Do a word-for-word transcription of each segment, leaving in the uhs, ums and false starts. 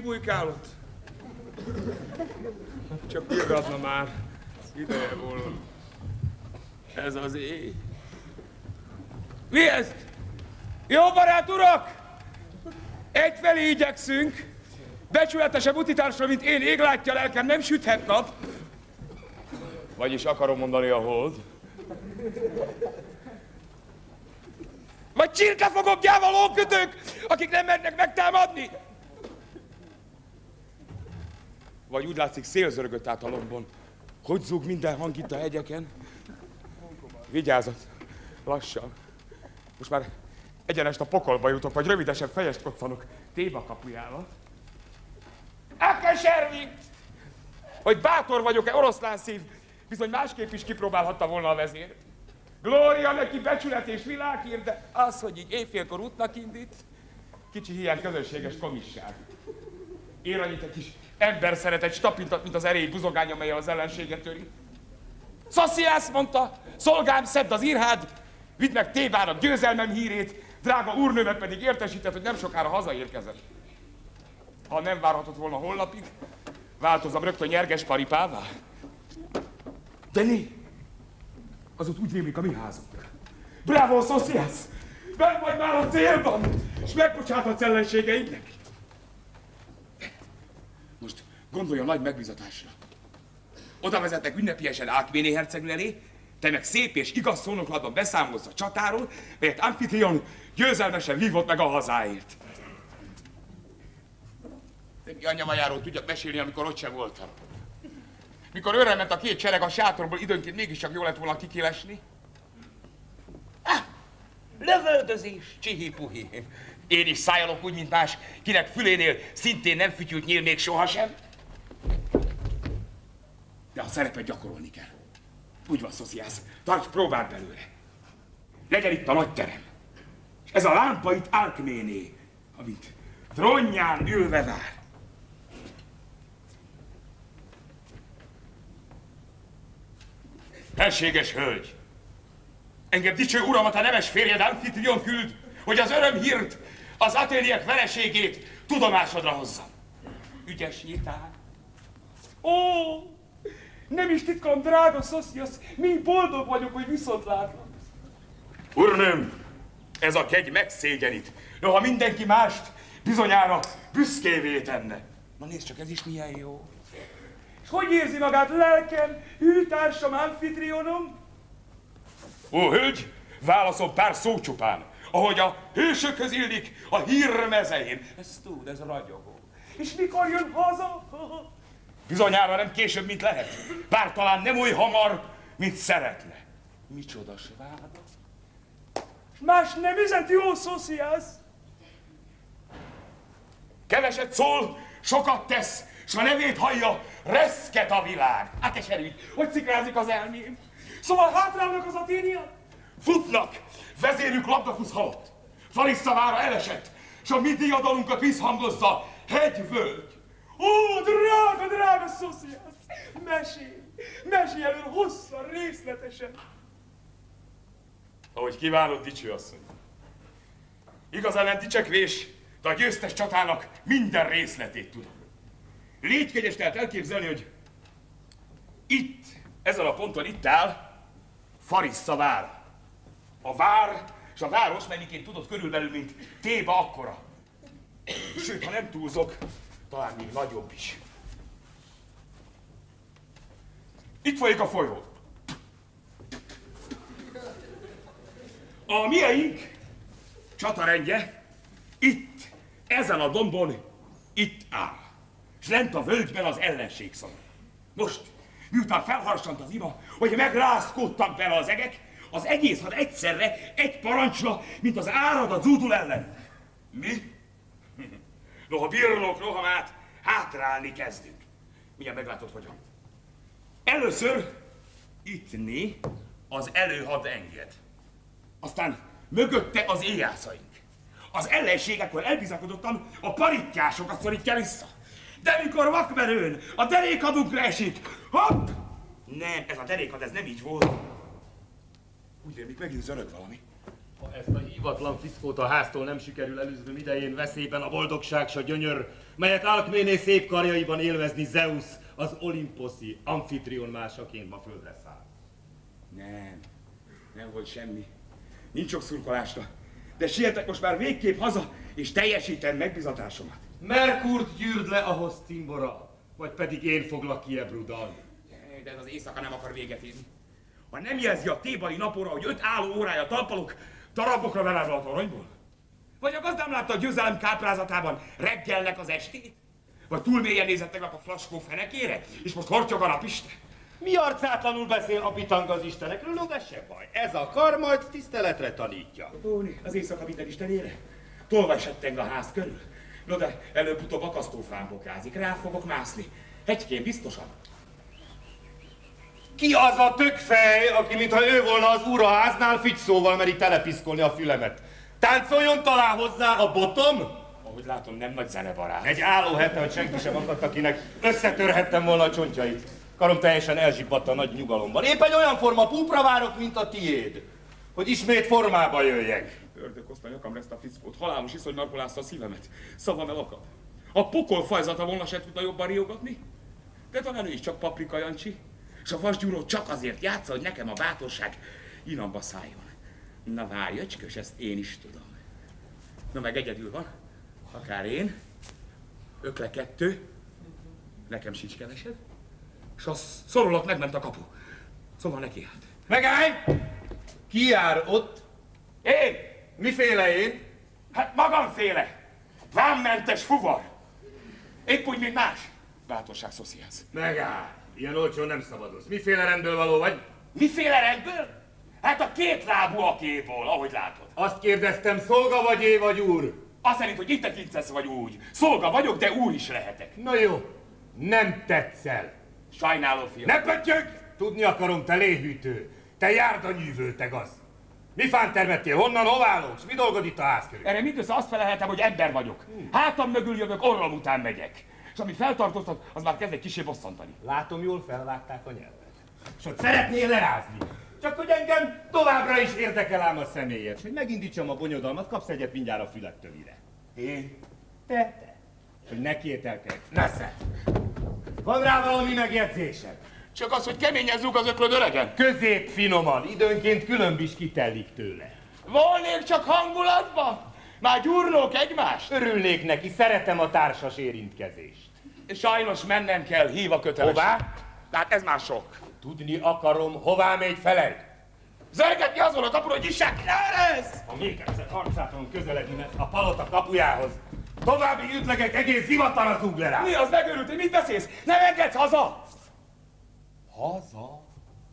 kibujkálott? Csak pirgatna már. Ideje volna. Ez az éj. Mi ez? Jó barát urak! Egyfelé igyekszünk. Becsületesebb utitársra, mint én, églátja lelkem, nem süthet nap. Vagyis akarom mondani a hold. Vagy csirkefogok gyáva lókötők, akik nem mernek megtámadni. Vagy úgy látszik, szél zörgött át a lombon. Hogy zúg minden hang itt a hegyeken? Vigyázat, lassan. Most már egyenest a pokolba jutok, vagy rövidesen fejest koccanok Téba kapujával. Elkeservi! Hogy bátor vagyok-e, oroszlán szív, bizony másképp is kipróbálhatta volna a vezér. Glória neki, becsület és világhír, de az, hogy így éjfélkor útnak indít, kicsi hiány közönséges komisság. Ér annyit egy kis ember szeretett stapintat, mint az erély buzogány, amellyel az ellenséget töri. Szasziász mondta, szolgám, szedd az írhád, vidd meg Tébának győzelmem hírét, drága úrnőmet pedig értesített, hogy nem sokára hazaérkezett. Ha nem várhatott volna holnapig, változom rögtön nyerges paripává. De né, az ott úgy rémlik a mi házunk. Bravo, szociász! Benn vagy már a célban, és megbocsáthatsz ellenségeidnek. Most gondolj a nagy megbízatásra. Oda vezetnek ünnepiesen Alkméné hercegnő elé, te meg szép és igaz szónoklatban beszámolsz a csatáról, melyet Amfitrion győzelmesen vívott meg a hazáért. De mi anyamajáról tudjak mesélni, amikor ott sem voltam. Mikor őre ment a két sereg a sátorból, időnként mégiscsak jó lett volna kikilesni. Ah, lövöldözés, csihi-puhi. Én is szájolok úgy, mint más, kinek fülénél szintén nem fütyült nyíl még sohasem. De a szerepet gyakorolni kell. Úgy van, szociász, tarts próbát belőle. Legyen itt a nagy terem. És ez a lámpa itt Alkméné, amint trónján ülve vár. Felséges hölgy! Engem dicső uramat a nemes férjed Amfitrion küld, hogy az örömhírt, az athéniek vereségét tudomásodra hozzam. Ügyes nyitán. Ó! Nem is titkam, drága Szosziasz, mind boldog vagyok, hogy viszont látlak. Urnőm, ez a kegy megszégyenít. Noha mindenki mást bizonyára büszkévé tenne. Na nézd csak, ez is milyen jó. És hogy érzi magát lelkem, hűtársam Amfitrionom? Ó, hölgy, válaszol pár szó csupán, ahogy a hősökhöz illik a hír mezején. Ez tud, ez ragyogó. És mikor jön haza? Bizonyára nem később, mint lehet. Bár talán nem oly hamar, mint szeretne. Micsoda sváda. Más nem üzent, jó Szosziász? Keveset szól, sokat tesz, s a nevét hallja, reszket a világ. Hát eserügy, hogy szikrázik az elmém. Szóval hátrálnak az athéniak? Futnak, vezérük labdafusz halott. Farissa vára elesett, s a mi diadalunkat visszhangozza hegyvölgy. Ó, drága, drága Szosziász! Mesélj! Mesélj elő hosszan, részletesen! Ahogy kívánod, dicső asszony. Igazán nem dicsekvés, de a győztes csatának minden részletét tudom. Légy kegyes tehát elképzelni, hogy itt, ezen a ponton itt áll Farissa vár. A vár és a város mennyiként tudod körülbelül, mint Téba akkora. Sőt, ha nem túlzok, talán még nagyobb is. Itt folyik a folyó. A mieink csatarendje itt, ezen a dombon, itt áll. És lent a völgyben az ellenség szava. Most, miután felharsant az ima, hogy megrázkódtak bele az egek, az egész had egyszerre egy parancsra, mint az árad a zúdul ellen. Mi? Noha birlók rohamát, hátrálni kezdünk. Mindjárt meglátod, hogyan. Először ittni az előhad enged. Aztán mögötte az éjjászaink. Az ellenségekkor elbizakodottan a parittyásokat szorítja vissza. De mikor vakmerőn a derékadunkra esik, hopp! Nem, ez a derékad, ez nem így volt. Úgy rémlik, megint zörög valami. Ha ezt a hívatlan fiszkót a háztól nem sikerül elűznöm idején veszélyben a boldogság s a gyönyör, melyet Alkméné szép karjaiban élvezni Zeus, az olimposzi amfitrion másaként ma földre száll. Nem, nem volt semmi. Nincs sok szurkolásra. De sietek most már végképp haza, és teljesítem megbizatásomat. Merkurt gyűrd le ahhoz cimbora, vagy pedig én foglak ki Ebruddal. De ez az éjszaka nem akar véget érni. Ha nem jelzi a tébali napóra, hogy öt álló órája talpalok, darabokra verelve a toronyból? Vagy a gazdám látta a győzelem káprázatában reggelnek az estét? Vagy túl mélyen nézett tegnap a flaskó fenekére, és most hortyog a napiste? Mi arcátlanul beszél a bitang az istenekről, no de se baj. Ez a kar majd tiszteletre tanítja. Tóni, az éjszaka minden istenére? Tolvaj setteng a ház körül. No de előbb-utóbb akasztófán bokázik, rá fogok mászni. Hegykén biztosan. Ki az a tökfej, aki mintha ő volna az úraháznál figyszóval meri telepiszkolni a fülemet? Táncoljon talán hozzá a botom? Ahogy látom, nem nagy zenebarát. Egy álló hete, hogy senki sem akadt, akinek összetörhettem volna a csontjait. Karom teljesen elzsibbadt a nagy nyugalomban. Épp egy olyan forma púpra várok, mint a tiéd, hogy ismét formába jöjjek. Ördög hozta nyakam ezt a fickót, halálos iszony narkolázta a szívemet. Szavam elakad. A pokol fajzata volna se tudna jobban riogatni? De talán ő is csak Paprika Jancsi. És a vasgyúró csak azért játsza, hogy nekem a bátorság inamba szálljon. Na várj, öcskös, ezt én is tudom. Na meg egyedül van, akár én, ökle kettő, nekem sincs kevesebb, és a szorulat megment a kapu. Szóval neki hát. Megállj! Ki jár ott? Én! Miféle én? Hát magamféle! Vámmentes fuvar! Épp úgy, mint más. Bátorság szociálsz. Megállj! Ilyen olcsón nem szabadoz. Miféle rendből való vagy? Miféle rendből? Hát a két lábú akéból, ahogy látod. Azt kérdeztem, szolga vagy é vagy úr? Azt szerint, hogy itt tekintesz vagy úgy. Szolga vagyok, de úr is lehetek. Na jó, nem tetszel. Sajnálom, fiam. Ne pöttyög! Tudni akarom, te léhűtő. Te járdanyűvő, te gaz. Mi fán termettél? Honnan, hová lógsz? Mi dolgod itt a ház körül? Erre mindössze azt felelhetem, hogy ember vagyok. Hátam mögül jövök, orrom után megyek. És ami feltartóztat, az már kezd egy kicsi bosszantani. Látom, jól felvágták a nyelvet. És hogy szeretnél lerázni. Csak hogy engem továbbra is érdekel ám a személyed. Hogy megindítsam a bonyodalmat, kapsz egyet mindjárt a fülettől ide. Én? Te, te. És hogy ne kételkedj. Nesze. Van rá valami megjegyzésed? Csak az, hogy keményen zúg az öklöd öregen. Közép finoman, időnként különb is kitellik tőle. Volnék csak hangulatban? Már gyúrnók egymást? Örülnék neki, szeretem a társas érintkezést. Sajnos mennem kell, hív a köteles. Hová? Hát ez már sok. Tudni akarom, hová megy feled? Zörgetni azon a kapura, hogy issák ki, ez! Ha még egyszer harcátlanul közeledni a palota kapujához, további ütlegek egész zivatara zúg le rá. Mi az megőrült, hogy mit beszélsz? Nem engedsz haza! Haza?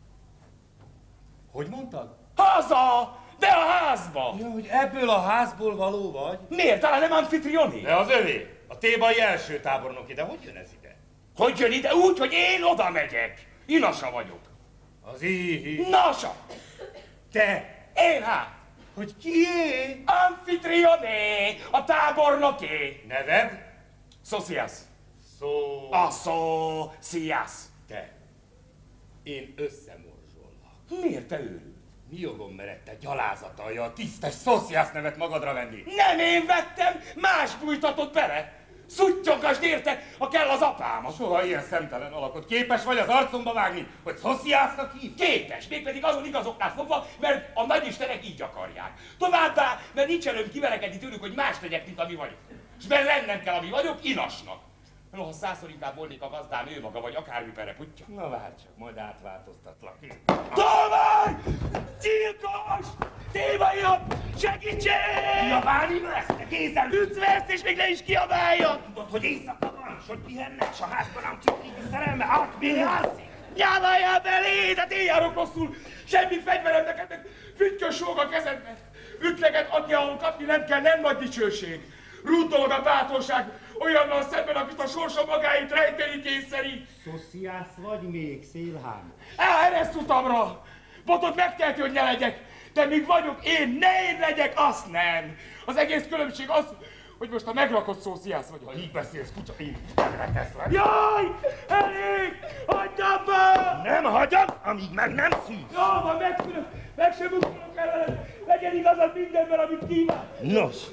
Hogy mondtad? Haza! De a házba! Ja, hogy ebből a házból való vagy? Miért? Talán nem Amfitrioni? De az övé, a tébai első tábornok ide. Hogy jön ez ide? Hogy jön ide? Úgy, hogy én oda megyek. Inasa vagyok. Az íhi. Nasa! Te! Én hát! Hogy kié? Amfitrioné! A tábornoké! Neved? Szociász. Szó... A szociász. Te. Én összemorzsollak. Miért te őrült? Mi jogom mered te gyalázatalja a tisztes szociász nevet magadra venni? Nem én vettem, más bújtatott bele. Szuttyogasd érte, ha kell az apámat. Soha ilyen szemtelen alakot. Képes vagy az arcomba vágni, hogy szociásznak hív? Képes, mégpedig azon igazoknál fogva, mert a nagyistenek így akarják. Továbbá, mert nincs előm kiverekedni tőlük, hogy más legyek, mint ami vagyok. És mert lennem kell, ami vagyok, inasnak. Noha százszor inkább volnék a gazdám ő maga, vagy akármi pereputya. Na várj csak, majd átváltoztatlak. Tolvaj! Gyilkos! Tévaiak! Segítség! Kiabálni lesz, te kézen! Üdveszt, és még le is kiabáljon! Tudod, hogy éjszaka van, és hogy pihennek, s a házban nem csak így szerelme átméri alszik. Nyáláljál belé, hát én járok rosszul! Semmi fegyverem neked, meg füttyös sóg a kezedben! Ütleget adni, ahol kapni nem kell, nem nagy dicsőség! Rút dolog a bátorság, olyannal szemben, akit a sorsa magáit rejteni kényszerít! Szociász vagy még, Szélhám? Ereszt utamra! Botot megteheti, hogy ne legyek, de míg vagyok én, ne én legyek, azt nem! Az egész különbség az, hogy most a megrakott szósziász vagyok. Ha így beszélsz, kutya, én kedve teszlek. Jaj! Elég! Hagyd abba! Nem hagyod, amíg meg nem szűz. Jó, van, megszülök, meg sem ugrok ellen, legyen igazad mindenben, amit kíván. Nos,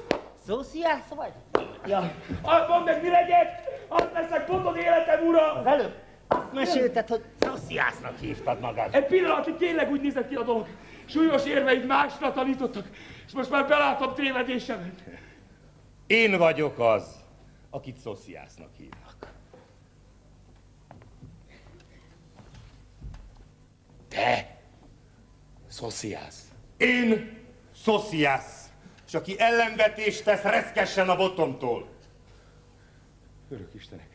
Szósziász vagy? Ja. Azt mondd meg, mi legyek! Azt leszek mondod életem, ura! Az előbb azt mesélted, hogy szósziásznak hívtad magad. Egy pillanatig tényleg úgy nézett ki a dolog. Súlyos érveid másra tanítottak, és most már belátom tévedésemet. Én vagyok az, akit szósziásznak hívnak. Te? Szósziász. Én szósziász, és aki ellenvetést tesz, reszkessen a botomtól. Örök Istenek.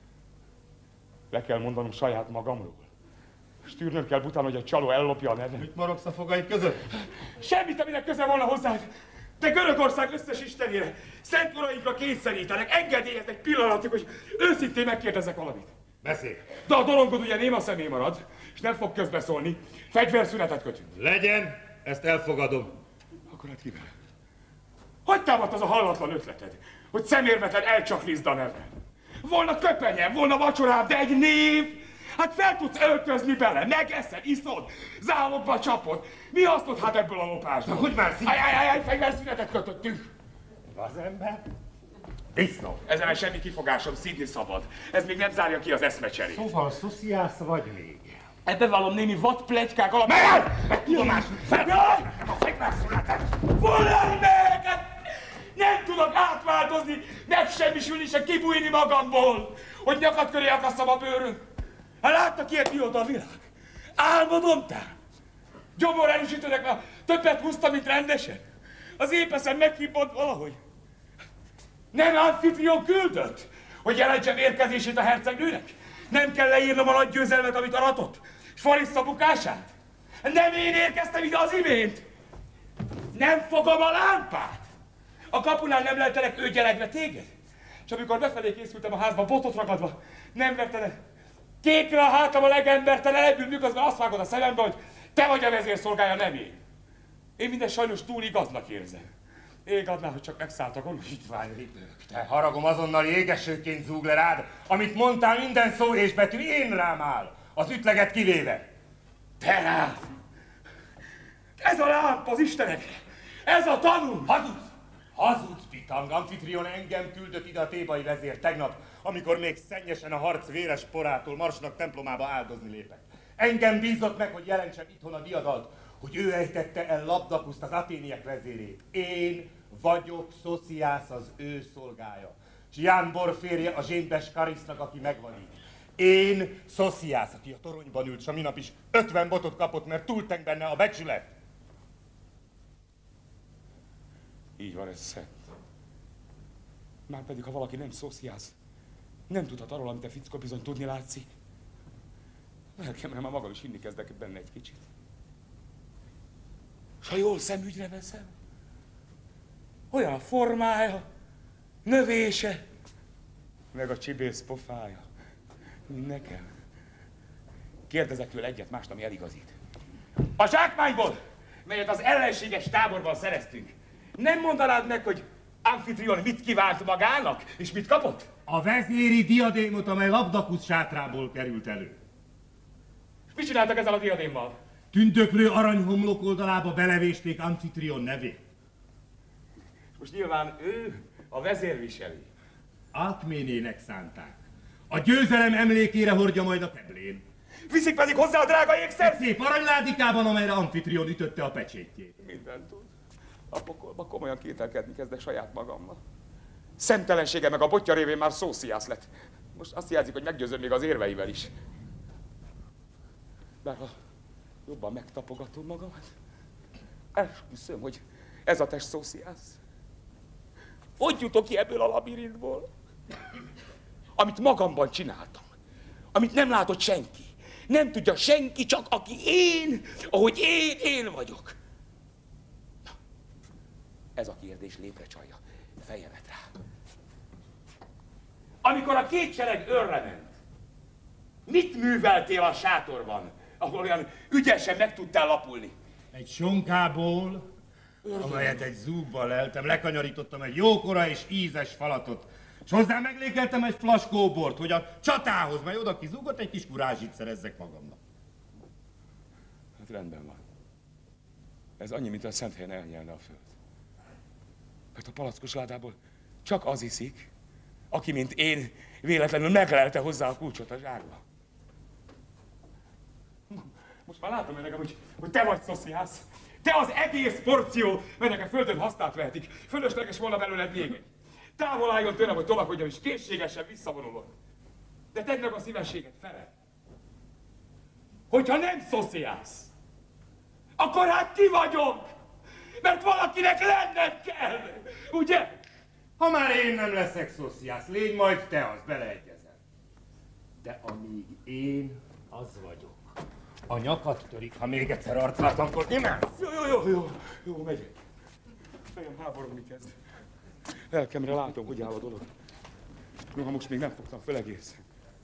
Le kell mondanom saját magamról. És tűrnöm kell bután, hogy a csaló ellopja a nevem. Mit morogsz a fogaid között? Semmit, aminek köze volna hozzád. De Görögország összes istenére, szent urainkra kényszerítenek, engedélyezd egy pillanatig, hogy őszintén megkérdezek valamit. Beszélj! De a dologod ugye néma személy marad, és nem fog közbeszólni. Fegyverszünetet kötünk. Legyen, ezt elfogadom. Akkor hát kivel? Hogy támadt az a hallatlan ötleted, hogy szemérmetlen elcsaklizd a nevem? Volna köpenyem, volna vacsorám, de egy név? Hát fel tudsz öltözni bele, megeszed, iszod, zálogba csapod. Mi hasznod hát ebből a lopásból? Hogy már szív? Ajajajaj, fegyverszünetet kötöttünk. Az ember? Disznó. Ezen semmi kifogásom, szídni szabad. Ez még nem zárja ki az eszmecserét. Szóval szósziász vagy még? Ebbe vallom némi vadpletykák alap... Meg! Meg tudomás! Jaj! A fegyverszünetet! Volaj meg! Hát nem tudok átváltozni, megsemmisülni, se kibújni magamból, hogy nyakad köré akasszam a bőrön. Hát láttak ilyet mióta a világ? Álmodom te? Gyomor erősítőnek már többet húztam, mint rendesen. Az épeszem meghibott valahogy. Nem Amfitrion küldött, hogy jelentsem érkezését a hercegnőnek? Nem kell leírnom a nagy győzelmet, amit aratott? És Farissa bukását? Nem én érkeztem ide az imént? Nem fogom a lámpát? A kapunál nem leltelek őgyelegve téged? És amikor befelé készültem a házba, botot ragadva, nem vertelek kékre a hátam a legembertelenebbül, miközben azt vágod a szemembe, hogy te vagy a vezérszolgája, nem én. Én minden sajnos túl igaznak érzem. Ég adná, hogy csak megszállt a gonosz hitványripők. Te haragom azonnal égesőként zúg le rád, amit mondtál, minden szó és betű én rám áll, az ütleget kivéve. Te rád! Ez a lámpa az istenekre! Ez a tanú! Hazudsz! Hazudsz, Pitang! Amfitrion engem küldött ide a thébai vezér tegnap, amikor még szennyesen a harc véres porától Marsnak templomába áldozni lépett. Engem bízott meg, hogy jelentsem itthon a diadalt, hogy ő ejtette el Labdakuszt, az aténiek vezérét. Én vagyok Szósziász, az ő szolgája. S Jánbor férje a zsénbes Karisznak, aki megvan így. Én Szósziász, aki a toronyban ült, s a minap is ötven botot kapott, mert túltenk benne a becsület. Így van, ez szent. Márpedig, ha valaki nem Szósziász, nem tudhat arról, amit a fickó bizony tudni látszik. Lelkemre már magam is hinni kezdek benne egy kicsit. S ha jól szemügyre veszem, olyan a formája, növése, meg a csibész pofája, mint nekem. Kérdezek tőle egyet mást, ami eligazít. A zsákmányból, melyet az ellenséges táborban szereztünk, nem mondanád meg, hogy Amfitrion mit kívánt magának, és mit kapott? A vezéri diadémot, amely Labdakusz sátrából került elő. És mit csináltak ezzel a diadémmal? Tündöklő aranyhomlok oldalába belevésték Amfitrion nevét. És most nyilván ő a vezér viseli. Alkménének szánták. A győzelem emlékére hordja majd a keblén. Viszik pedig hozzá a drága ékszert? Szép aranyládikában, amelyre Amfitrion ütötte a pecsétjét. Mindent tud. A pokolba komolyan kételkedni kezdek saját magammal. Szemtelensége meg a botja révén már Szósziász lett. Most azt jelzik, hogy meggyőzöm még az érveivel is. Bár ha jobban megtapogatom magamat, esküszöm, hogy ez a test Szósziász. Hogy jutok ki ebből a labirintból? Amit magamban csináltam. Amit nem látott senki. Nem tudja senki, csak aki én, ahogy én, én vagyok. Na, ez a kérdés lépre csalja. Fejemet rá. Amikor a két sereg őrre ment, mit műveltél a sátorban, ahol olyan ügyesen meg tudtál lapulni? Egy sonkából, amelyet egy zúgba leltem, lekanyarítottam egy jókora és ízes falatot, és hozzá meglékeltem egy flaskó bort, hogy a csatához, majd oda kizúgott, egy kis kurázsit szerezzek magamnak. Hát rendben van. Ez annyi, mint a szent helyen elnyelne a föld. Mert a palackos ládából csak az iszik, aki, mint én, véletlenül meglelte hozzá a kulcsot a zsárba. Most már látom önnekem, hogy, hogy te vagy szociász. Te az egész porció, melynek a földön hasznát vehetik. Fölösleges volna belőled még egy. Távol álljon tőlem, hogy tolakodjam, és készségesen visszavonulok. De tedd meg a szívességet fele. Hogyha nem szociász, akkor hát ki vagyok? Mert valakinek lennem kell, ugye? Ha már én nem leszek szociász, légy majd te az, beleegyezel. De amíg én az vagyok, a nyakat törik, ha még egyszer arcváltamkor, imád! Jó, jó, jó, jó, jó, megyek. Fejem háborogni kezd. Lelkemre látom, hogy áll a dolog. Noha most még nem fogtam fel egészen.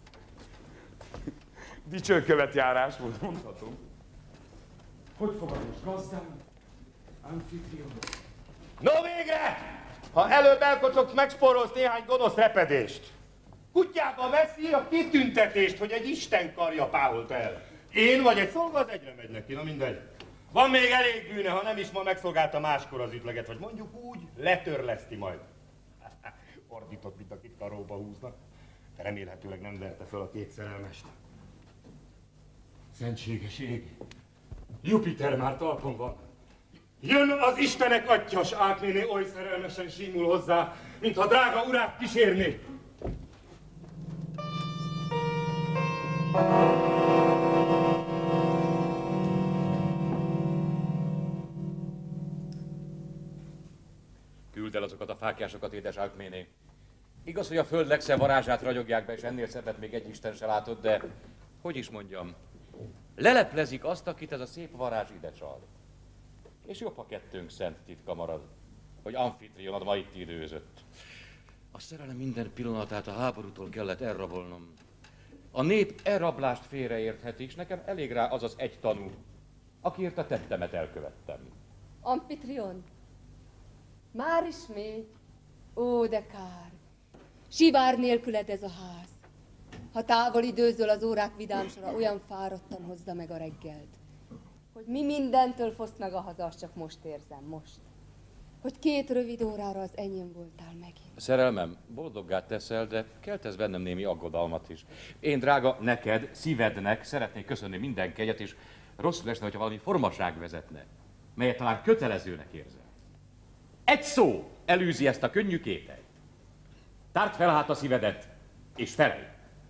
Dicsőkövet járás volt, mondhatom. Hogy fogad most gazdám? Amfitrion. No végre! Ha előbb elkocogsz, megspórolsz néhány gonosz repedést. Kutyába veszi a kitüntetést, hogy egy isten karja páholt el. Én vagy egy szolga, az egyre megy neki, na mindegy. Van még elég bűne, ha nem is ma megszolgálta máskor az ütleget, vagy mondjuk úgy, letörleszti majd. Ordított, mint akit karóba húznak, de remélhetőleg nem verte föl a két szerelmest. Szentséges ég! Jupiter már talpon van. Jön az Istenek atya, s Alkméné oly szerelmesen símul hozzá, mintha drága urát kísérné. Küld el azokat a fáklyásokat, édes Alkméné. Igaz, hogy a föld legszebb varázsát ragyogják be, és ennél szebbet még egy isten se látott, de hogy is mondjam, leleplezik azt, akit ez a szép varázs ide csal. És jobb, ha kettőnk szent titka marad, hogy Amfitrionod ma itt időzött. A szerelem minden pillanatát a háborútól kellett elrabolnom. A nép elrablást félreértheti, és nekem elég rá az az egy tanú, akiért a tettemet elkövettem. Amfitrion, már ismét? Ó, de kár. Sivár nélküled ez a ház. Ha távol időzöl az órák vidámsora, olyan fáradtan hozza meg a reggelt. Hogy mi mindentől fosz meg a haza, azt csak most érzem, most. Hogy két rövid órára az enyém voltál megint. Szerelmem, boldoggá teszel, de keltesz bennem némi aggodalmat is. Én, drága, neked, szívednek szeretnék köszönni minden kegyet, és rosszul esne, hogyha valami formaság vezetne, melyet talán kötelezőnek érzel. Egy szó elűzi ezt a könnyű kételyt. Tárd fel hát a szívedet, és felej.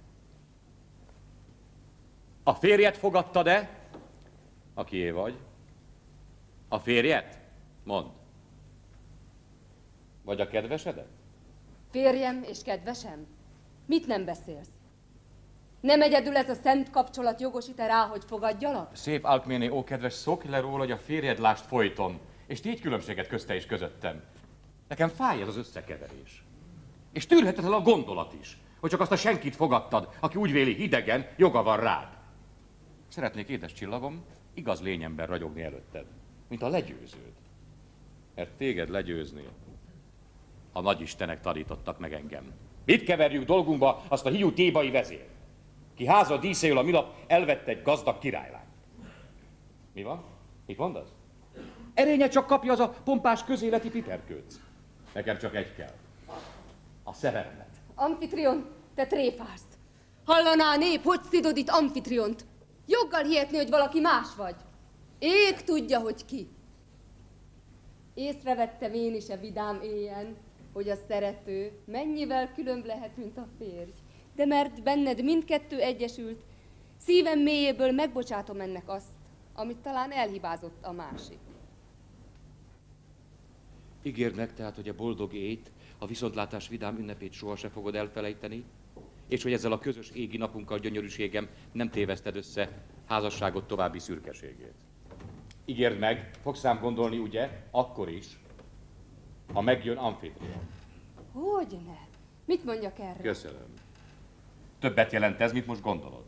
A férjet fogadtad-e? Akié vagy? A férjet? Mondd. Vagy a kedvesedet? Férjem és kedvesem? Mit nem beszélsz? Nem egyedül ez a szent kapcsolat jogosít-e rá, hogy fogadjalak? Szép Alkméné, ó kedves, szokj le róla, hogy a férjed lást folyton, és tégy különbséget közte és közöttem. Nekem fáj ez az összekeverés. És tűrhetetlen a gondolat is, hogy csak azt a senkit fogadtad, aki úgy véli hidegen, joga van rád. Szeretnék, édes csillagom, igaz lényemben ragyogni előtted, mint a legyőződ. Mert téged legyőzni a nagyistenek tanítottak meg engem. Mit keverjük dolgunkba azt a hiú tébai vezér, ki háza díszéül a minap elvette egy gazdag királylányt. Mi van? Mit mondasz? Erénye csak kapja az a pompás közéleti piperkőc. Nekem csak egy kell. A szerelmet. Amfitrion, te tréfálsz. Hallaná a nép, hogy szidod itt Amfitriont. Joggal hihetni, hogy valaki más vagy. Ég tudja, hogy ki. Észrevettem én is a vidám éjjel, hogy a szerető mennyivel különb lehet, mint a férj. De mert benned mindkettő egyesült, szívem mélyéből megbocsátom ennek azt, amit talán elhibázott a másik. Ígérd meg tehát, hogy a boldog éjt, a viszontlátás vidám ünnepét soha se fogod elfelejteni, és hogy ezzel a közös égi napunkkal, gyönyörűségem, nem téveszted össze házasságot további szürkeségét. Ígérd meg, fogsz rám gondolni, ugye, akkor is, ha megjön Amfitrion. Hogyne? Mit mondjak erre? Köszönöm. Többet jelent ez, mint most gondolod.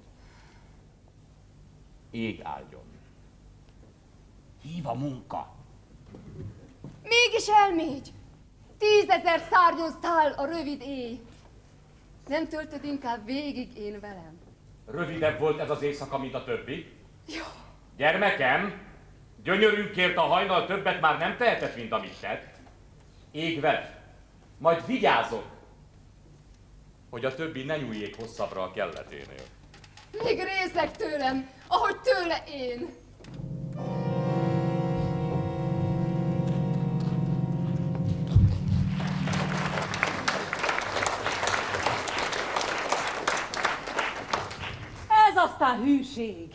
Ég áldjon. Hív a munka. Mégis elmégy! Tízezer szárnyon száll a rövid éj. Nem töltöd inkább végig én velem? Rövidebb volt ez az éjszaka, mint a többi? Jó. Gyermekem, gyönyörünkért a hajnal többet már nem tehetett, mint amit tett. Ég veled. Majd vigyázok, hogy a többi ne nyúljék hosszabbra a kelleténél. Még részeg tőlem, ahogy tőle én. Ez aztán hűség.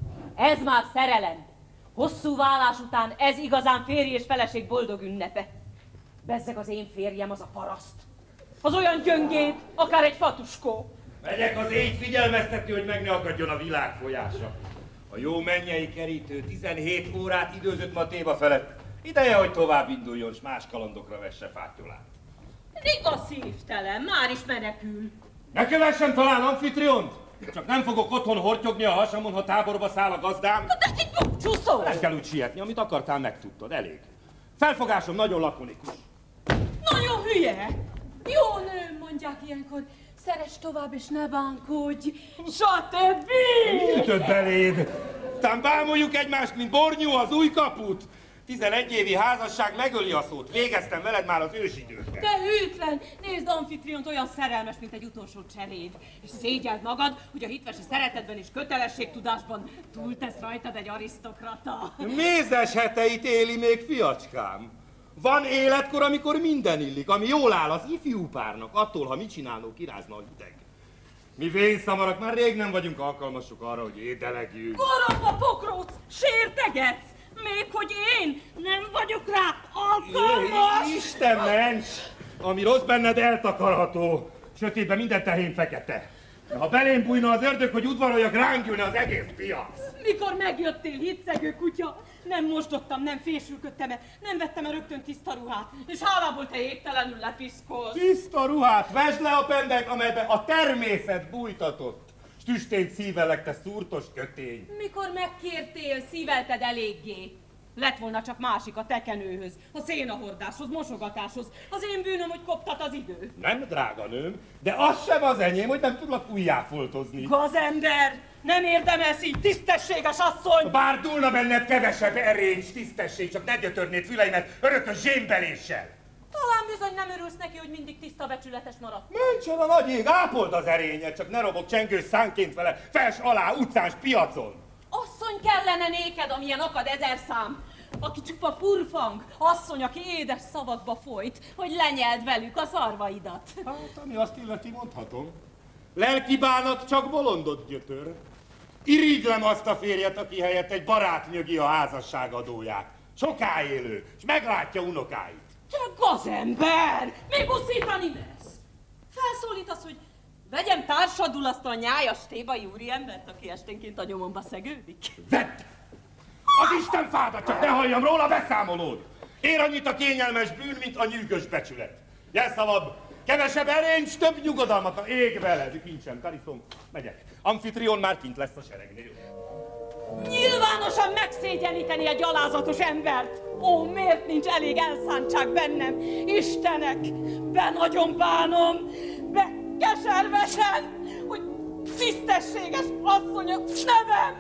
Ez már szerelem. Hosszú vállás után ez igazán férj és feleség boldog ünnepe. Bezzeg az én férjem az a paraszt. Az olyan gyöngéd, akár egy fatuskó. Megyek az égy figyelmeztetni, hogy meg ne akadjon a világ folyása. A jó mennyei kerítő tizenhét órát időzött ma Téba felett. Ideje, hogy tovább induljon, s más kalandokra vesse fátyolát. Riga szívtelen, már is menekül. Ne kövessem talán Amfitriont? Csak nem fogok otthon hortyogni a hasamon, ha táborba száll a gazdám. De egy búcsúszó! Nem kell úgy sietni, amit akartál, megtudtad, elég. Felfogásom nagyon lakonikus. Nagyon hülye! Jó nőm, mondják ilyenkor. Szeress tovább és ne bánkodj, stb. Mi ütött beléd? Tán bámoljuk egymást, mint bornyú az új kaput. tizenegy évi házasság megöli a szót. Végeztem veled már az ősidőkben. Te hűtlen! Nézd Amfitriont, olyan szerelmes, mint egy utolsó cseréd. És szégyeld magad, hogy a hitvesi szeretetben és kötelességtudásban túltesz rajtad egy arisztokrata. Mézes heteit éli még, fiacskám. Van életkor, amikor minden illik, ami jól áll az ifjú párnak, attól, ha mit csinálnó, kirázna a hideg. Mi vénszamarak már rég nem vagyunk alkalmasok arra, hogy édelegjünk. Koromba pokróc, sértegetsz! Még hogy én nem vagyok rá alkalmas! Jé, Isten ments! Ami rossz benned eltakarható. Sötétben minden tehén fekete. De ha belém bújna az ördög, hogy udvaroljak, ránk ülne az egész piac. Mikor megjöttél, hitszegő kutya, nem mosdottam, nem fésülködtem -e, nem vettem -e rögtön tiszta ruhát, és hálából te égtelenül lepiszkolsz. Tiszta ruhát, vesd le a pendek, amelybe a természet bújtatott. S tüstént szívellek, te szúrtos kötény. Mikor megkértél, szívelted eléggé. Lett volna csak másik a tekenőhöz, a szénahordáshoz, mosogatáshoz. Az én bűnöm, hogy koptat az idő. Nem, drága nőm, de az sem az enyém, hogy nem tudlak újjáfoltozni. Gazember, nem érdemelsz így, tisztességes asszony! Bár dúlna benned kevesebb erény, tisztesség, csak ne gyötörnéd füleimet örökös zsémbeléssel. Talán bizony nem örülsz neki, hogy mindig tiszta becsületes maradt. Mentsen a nagy ég, ápold az erényet, csak ne robog csengős szánként vele fels alá, utcán, s piacon. Asszony kellene néked, amilyen akad ezer szám, aki csupa furfang, asszony, aki édes szavakba folyt, hogy lenyeld velük a szarvaidat. Hát, ami azt illeti, mondhatom. Lelki bánat csak bolondot gyötör. Irigylem azt a férjet, aki helyett egy barát nyögi a házasság adóját. Soká élő, és meglátja unokáit. Te gazember! Mi buszítani mersz? Felszólítasz, hogy vegyem társadul azt a nyájas tébai úriembert, aki esténként a nyomomba szegődik? Vedd! Az Isten fádat, csak ne halljam róla, beszámolód! Ér annyit a kényelmes bűn, mint a nyűgös becsület. Jelszavabb, kevesebb erény, s több nyugodalmat, a ég veled. Kincsem, kariszom, megyek. Amfitrion már kint lesz a seregnél. Nyilvánosan megszégyeníteni egy gyalázatos embert! Ó, miért nincs elég elszántság bennem? Istenek, be nagyon bánom, be keservesen, hogy tisztességes asszony a nevem!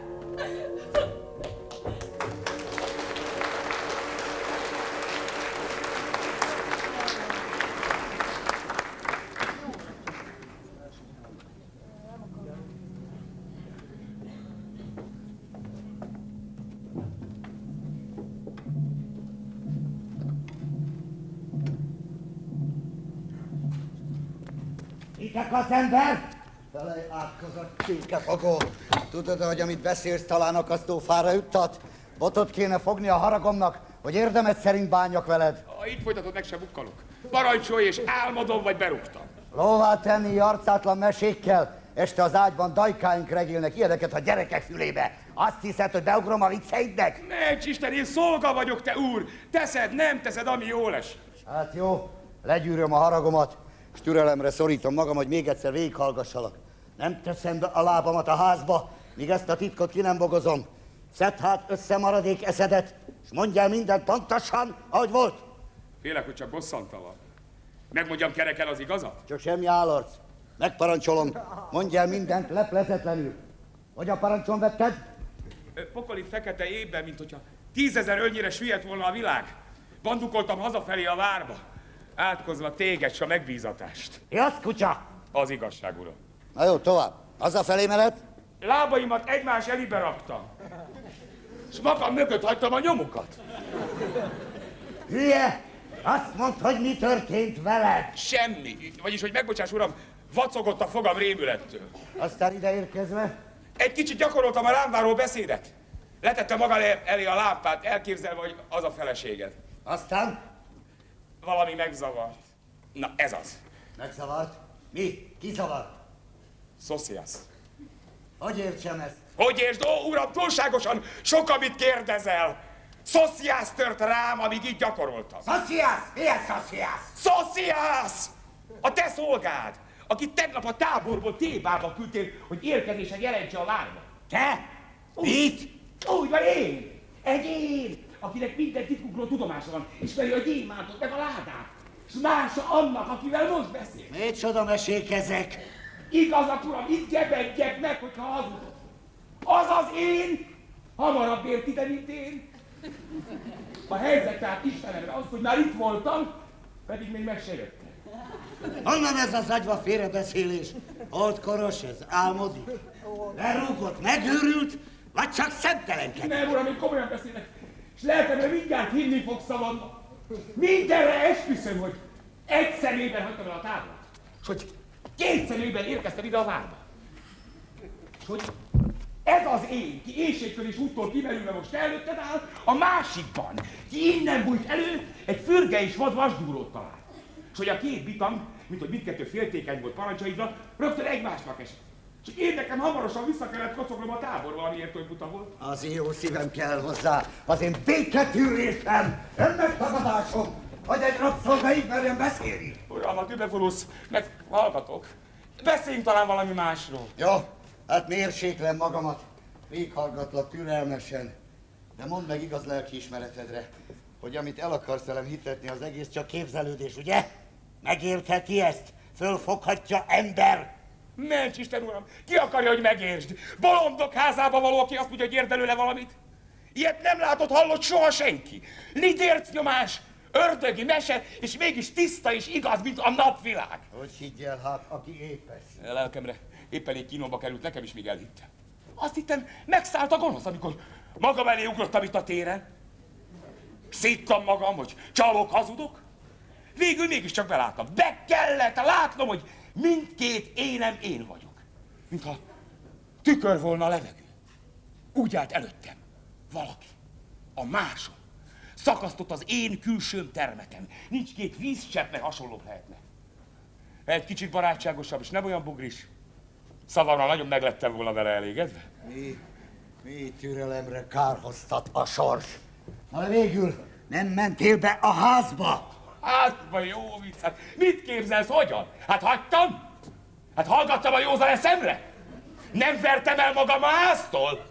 Itt az ember? Felej átkozott csirkefogó. Tudod, hogy amit beszélsz, talán akasztófára juttat? Botot kéne fogni a haragomnak, hogy érdemet szerint bánjak veled. Ha itt folytatod, meg se bukkalok. Parancsolj, és álmodom, vagy berúgtam. Lóvá tenni arcátlan mesékkel. Este az ágyban dajkáink regélnek ilyeneket a gyerekek fülébe. Azt hiszed, hogy beugrom a vicceidnek? Mencs Isten, én szolga vagyok, te úr! Teszed, nem teszed, ami jól esik. Hát jó, legyűröm a haragomat, és türelemre szorítom magam, hogy még egyszer végighallgassalak. Nem teszem be a lábamat a házba, míg ezt a titkot ki nem bogozom. Szedd hát össze maradék eszedet, és mondjál mindent pontosan, ahogy volt. Félek, hogy csak bosszantalak. Megmondjam kereken az igazat? Csak semmi állarc. Megparancsolom, mondjál mindent leplezetlenül. Hogy a parancson vetted? Ö, Pokoli fekete évben, mint hogyha tízezer ölnyire süllyedt volna a világ. Bandukoltam hazafelé a várba. átkozva téged, s a megbízatást. Mi az, kutya? Az igazság, uram. Na jó, tovább. Hazafelé menet? Lábaimat egymás elébe raktam. És magam mögött hagytam a nyomukat. Hülye! Azt mondd, hogy mi történt veled. Semmi. Vagyis, hogy megbocsáss, uram, vacogott a fogam rémülettől. Aztán ide érkezve? Egy kicsit gyakoroltam a rám váró beszédet. Letette maga elé a lámpát, elképzelve, hogy az a feleséged. Aztán? Valami megzavart. Na, ez az. Megzavart? Mi? Ki zavart? Szociász. Hogy értsem ezt? Hogy értsd? Ó, uram, túlságosan sok, amit kérdezel. Szociász tört rám, amíg így gyakoroltam. Szociász? Milyen szociász? Szociász! A te szolgád, akit tegnap a táborból Tébába küldtél, hogy érkezésen jelentse a várba. Te? Mit? Úgy van, én! Egy én, akinek minden titkukról tudomása van, ismeri a gyémántot, meg a ládát. És mása annak, akivel most beszél. Micsoda mesék ezek? Igazat, uram, itt gebedjek meg, hogyha hazudok. Az az én, hamarabb ért ide, mint én. A helyzet tehát Istenemre az, hogy már itt voltam, pedig még meg se jöttem. Honnan ez az agyva félrebeszélés? Oldkoros, ez álmodik? Lerúgott, megőrült, vagy csak szemtelenkedik? Nem, uram, én komolyan beszélek, és lelkemre mindjárt hinni fog szavamnak. Mindenre esküszöm, hogy egy személyben hagytam el a tábort, és hogy két személyben érkeztem ide a várba. És hogy ez az én, ki éjségtől és úttól kimerülve most előtted áll, a másikban, ki innen bújt elő, egy fürge és vad vasdúrót talált. És hogy a két bitam, mint hogy mindkettő féltékeny volt parancsaidra, rögtön egymásnak esett. Csak én nekem hamarosan vissza kellett kocognom a táborba, amiért olyan buta volt. Az jó szívem kell hozzá, az én béketűrésem, nem megtagadásom, hogy egy rabszolga így merjen beszélni. Uram, ha tübefulusz, meg hallgatok. Beszéljünk talán valami másról. Jó, hát mérséklem magamat, végighallgatlak türelmesen, de mondd meg igaz lelkiismeretedre, hogy amit el akarsz velem hitetni, az egész csak képzelődés, ugye? Megértheti ezt? Fölfoghatja ember? Ments Isten, uram! Ki akarja, hogy megértsd? Bolondok házába való, aki azt mondja, hogy ér belőle valamit? Ilyet nem látott, hallott soha senki. Lidérc nyomás, ördögi mese, és mégis tiszta és igaz, mint a napvilág. Hogy higgyel hát, aki épes? A lelkemre éppen egy kínóba került, nekem is még elhittem. Azt hittem, megszállt a gonosz, amikor magam elé ugrottam itt a téren. Szittam magam, hogy csalok, hazudok. Végül mégiscsak beláttam. Be kellett látnom, hogy mindkét énem én vagyok. Mintha tükör volna a levegő. Úgy állt előttem valaki, a másom. Szakasztott az én külsőm termeten. Nincs két vízcseppnek hasonlóbb lehetne. Egy kicsit barátságosabb, és nem olyan bugris. Szavamra nagyon meglettem volna vele elégedve. Mi, mi türelemre kárhoztat a sors? Na végül nem mentél be a házba? Hát, vagy jó vicc, hát mit képzelsz, hogyan? Hát hagytam? Hát hallgattam a józan eszemre? Nem vertem el magam a háztól?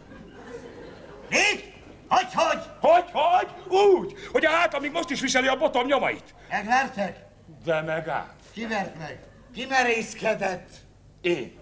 Mit? Hogy, hogy? Hogy, hogy? Úgy, hogy a hátam még most is viseli a botom nyomait. Megvertek? De megállt. Ki vert meg? Ki merészkedett? Én.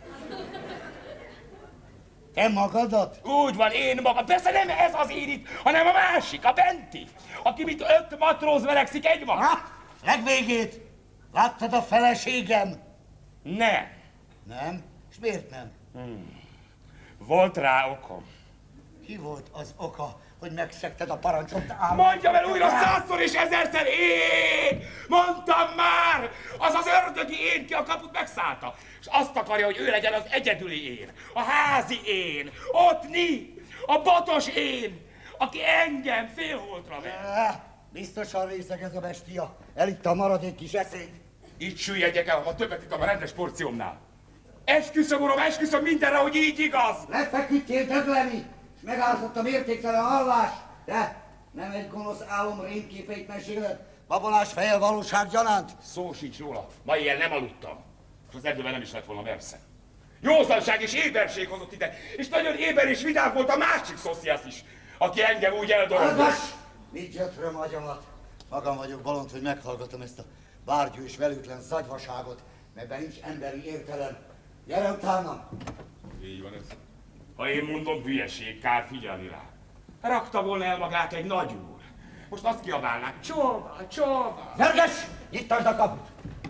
Te magadat? Úgy van, én magam. Persze nem ez az én itt, hanem a másik, a benti, aki mint öt matróz verekszik egymaga. Ha? Legvégét? Láttad a feleségem? Nem. Nem? És miért nem? Hmm. Volt rá okom. Ki volt az oka, hogy megszegted a parancsot? Mondjam el újra százszor és ezerszer, én! Mondtam már! Az az ördögi én, ki a kaput megszállta. És azt akarja, hogy ő legyen az egyedüli én, a házi én, ott mi, a botos én, aki engem félholtra ver. Biztosan részeg ez a bestia. Elitta a maradék kis eszét. Így süllyedjek el, ha többet ittam a rendes porciómnál. Esküszöm, uram, esküszöm mindenre, hogy így igaz. Lefeküdtél dögleni, és megállt a mértéktelen hallás. De nem egy gonosz álom rémképeit meséled, babonás fejjel valóság gyanánt. Szó sincs róla, ma ilyen nem aludtam. És az erdőben nem is lett volna mersze. Józanság és éberség hozott ide, és nagyon éber és vidám volt a másik szociász is, aki engem úgy eldorolt. Hallgass! Mit gyötröm agyamat? Magam vagyok bolond, hogy meghallgatom ezt a bárgyú és velőtlen zagyvaságot, melyben nincs emberi értelem. Gyere utánam! Így van ez. Ha én mondom, hülyeség, kár figyelni rá. Rakta volna el magát egy nagy úr. Most azt kiabálnák, csorba, csorba. Zerges! Nyitasd a kaput!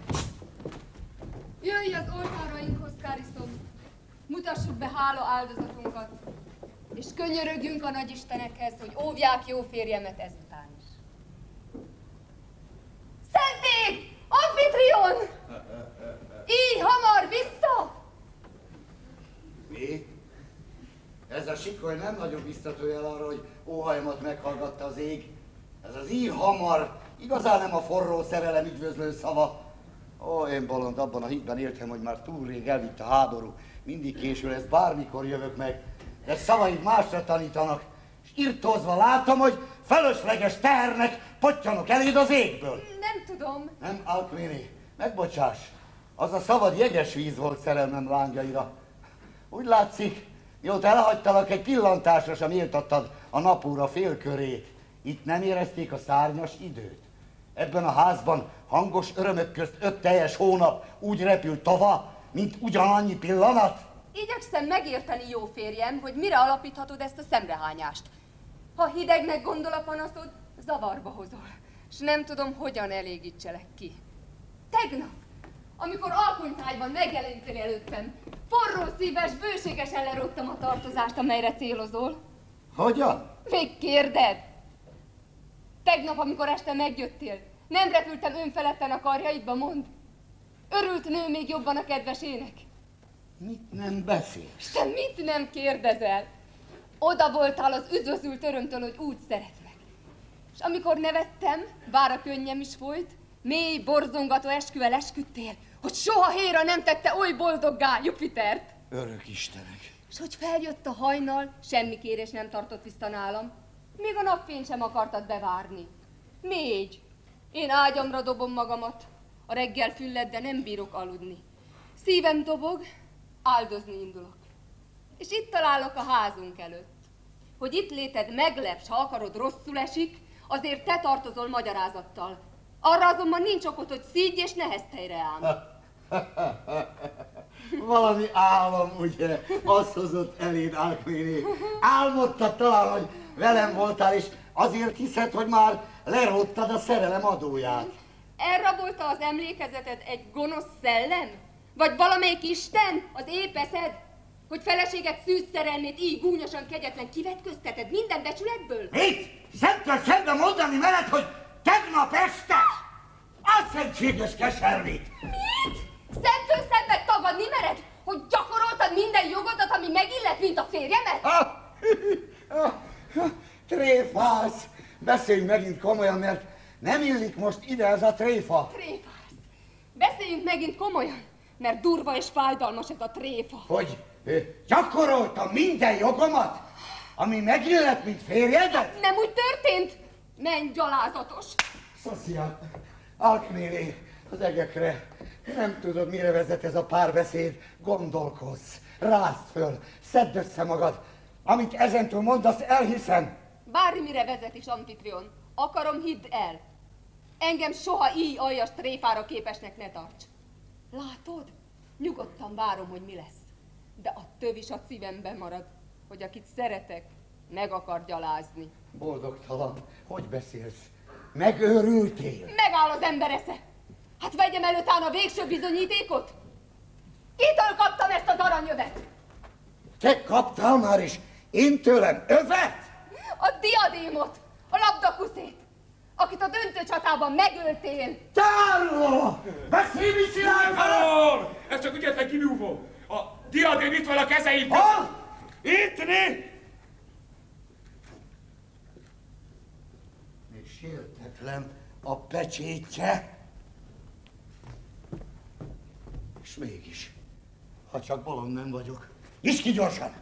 Jöjj az oltárainkhoz, Káriszom! Mutassuk be hála áldozatunkat, és könyörögjünk a nagyistenekhez, hogy óvják jó férjemet ezután is. Szenték! Amfitrion! Így hamar vissza! Mi? Ez a sikoly nem nagyon biztató jel arra, hogy óhajamat meghallgatta az ég. Ez az így hamar, igazán nem a forró szerelem üdvözlő szava. Ó, én bolond, abban a hitben éltem, hogy már túl rég elvitt a háború. Mindig késő lesz, bármikor jövök meg. De szavaid másra tanítanak. És irtózva látom, hogy felesleges tehernek pottyanok eléd az égből. Nem tudom. Nem, Alkméné, megbocsáss. Az a szabad jeges víz volt szerelmem lángjaira. Úgy látszik, mióta elhagytalak, egy pillantásra sem éltattad a napóra félkörét. Itt nem érezték a szárnyas időt. Ebben a házban hangos örömök közt öt teljes hónap úgy repült tava, mint ugyanannyi pillanat. Igyekszem megérteni, jó férjem, hogy mire alapíthatod ezt a szemrehányást. Ha hidegnek gondol a panaszod, zavarba hozol, és nem tudom, hogyan elégítselek ki. Tegnap, amikor alkonytájban megjelentél előttem, forró szíves, bőségesen leróttam a tartozást, amelyre célozol. Hogyan? Még kérded? Tegnap, amikor este megjöttél, nem repültem önfeledten a karjaidba, mondd. Örült nő még jobban a kedvesének. Mit nem beszélsz? Te mit nem kérdezel? Oda voltál az üdvözült örömtől, hogy úgy szeretlek. És amikor nevettem, bár a könnyem is folyt, mély, borzongató esküvel esküdtél, hogy soha Héra nem tette oly boldoggá Jupitert. Örök Istenek! És hogy feljött a hajnal, semmi kérés nem tartott vissza nálam. Még a napfény sem akartad bevárni. Mégy! Én ágyamra dobom magamat. A reggel fülled, de nem bírok aludni. Szívem dobog, áldozni indulok. És itt találok a házunk előtt. Hogy itt léted meglep, s ha akarod rosszul esik, azért te tartozol magyarázattal. Arra azonban nincs okot, hogy szígyj és neheztelj rám. Valami álom, ugye, azt hozott eléd, Alkméné. Álmodtad talán, hogy velem voltál, és azért hiszed, hogy már leróttad a szerelem adóját. Elrabolta az emlékezeted egy gonosz szellem? Vagy valamelyik isten, az épeszed? Hogy feleséged szűz szerelmét így gúnyosan, kegyetlen kivetközteted minden becsületből? Mit? Szemtől szembe mondani veled, hogy tegnap este? Szentséges keservét! Mit? Szemtől szembe tagadni mered, hogy gyakoroltad minden jogodat, ami megillet, mint a férjemet? Ah, ah, ah, tréfálsz! Beszéljünk megint komolyan, mert nem illik most ide ez a tréfa. Tréfálsz. Beszéljünk megint komolyan, mert durva és fájdalmas ez a tréfa. Hogy ö, gyakoroltam minden jogomat, ami megillet, mint férjedet? Nem úgy történt? Menj, gyalázatos! Szociál, Alkmélé, az egekre. Nem tudod, mire vezet ez a párbeszéd. Gondolkozz, rázd föl, szedd össze magad. Amit ezentől mondasz, elhiszem. Bármire vezet is, Amfitrion. Akarom, hidd el. Engem soha így aljas tréfára képesnek ne tarts. Látod? Nyugodtan várom, hogy mi lesz. De a töv is a szívemben marad, hogy akit szeretek, meg akar gyalázni. Boldogtalan, hogy beszélsz? Megőrültél? Megáll az ember esze. Hát vegyem el utána a végső bizonyítékot? Kitől kaptam ezt az aranyövet? Te kaptál már is én tőlem övet? A diadémot, a labdakuszét, akit a döntő csatában megöltél. Tárló! Beszélj, mit csinálj vele? Karol! Ez csak ügyetlen kibúvó. A diadém itt van a kezeim között. Ha? Itt, né? Még sértetlen a pecsétje. És mégis, ha csak bolond nem vagyok, nyisd ki gyorsan!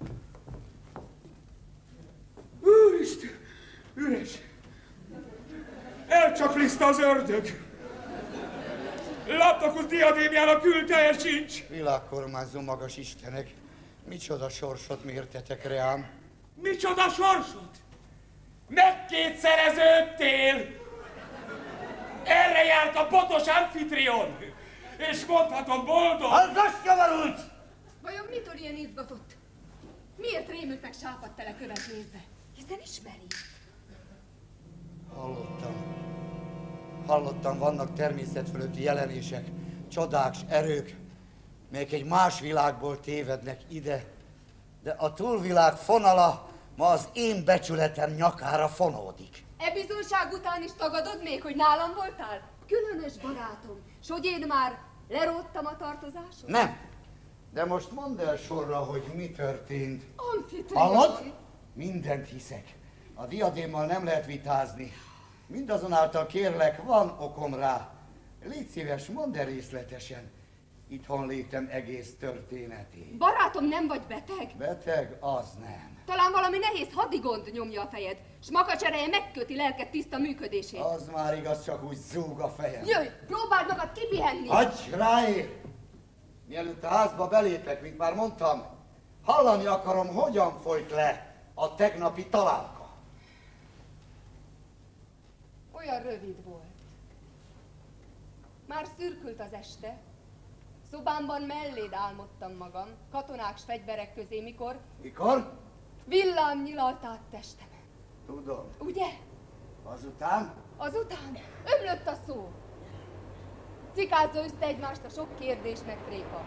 Úristen, üres. Elcsakliszta az ördög. Labdakusz diadémjának küldeje sincs. Világkormányzó magas istenek, micsoda sorsot mértetek reám. Micsoda sorsot? Megkétszereződtél. Erre járt a botos Amfitrion. És mondhatom boldog. Hallgass, javarult! Vajon mitől ilyen izgatott? Miért rémült meg sápadt tele követ nézve? Hiszen ismeri. Hallottam. Hallottam, vannak természetfölötti jelenések, csodák s erők, melyek egy más világból tévednek ide, de a túlvilág fonala ma az én becsületem nyakára fonódik. E bizonyság után is tagadod még, hogy nálam voltál? Különös barátom, s hogy én már leróttam a tartozásod? Nem, de most mondd el sorra, hogy mi történt. Amfitrion! Hallod? Mindent hiszek. A diadémmal nem lehet vitázni. Mindazonáltal kérlek, van okom rá. Légy szíves, mondd el részletesen. Itthon létem egész történetét. Barátom, nem vagy beteg? Beteg? Az nem. Talán valami nehéz hadigond nyomja a fejed, s makacsereje megköti lelked tiszta működését. Az már igaz, csak úgy zúg a fejem. Jöjj, próbáld magad kipihenni! Hagyj, ráér! Mielőtt a házba belépek, mint már mondtam, hallani akarom, hogyan folyt le a tegnapi találka. Olyan rövid volt. Már szürkült az este. Szobámban melléd álmodtam magam, katonák s fegyverek közé, mikor... Mikor? Villám nyilalt át testemen. Tudom. Ugye? Azután? Azután ömlött a szó. Cikázza össze egymást a sok kérdés meg tréfa.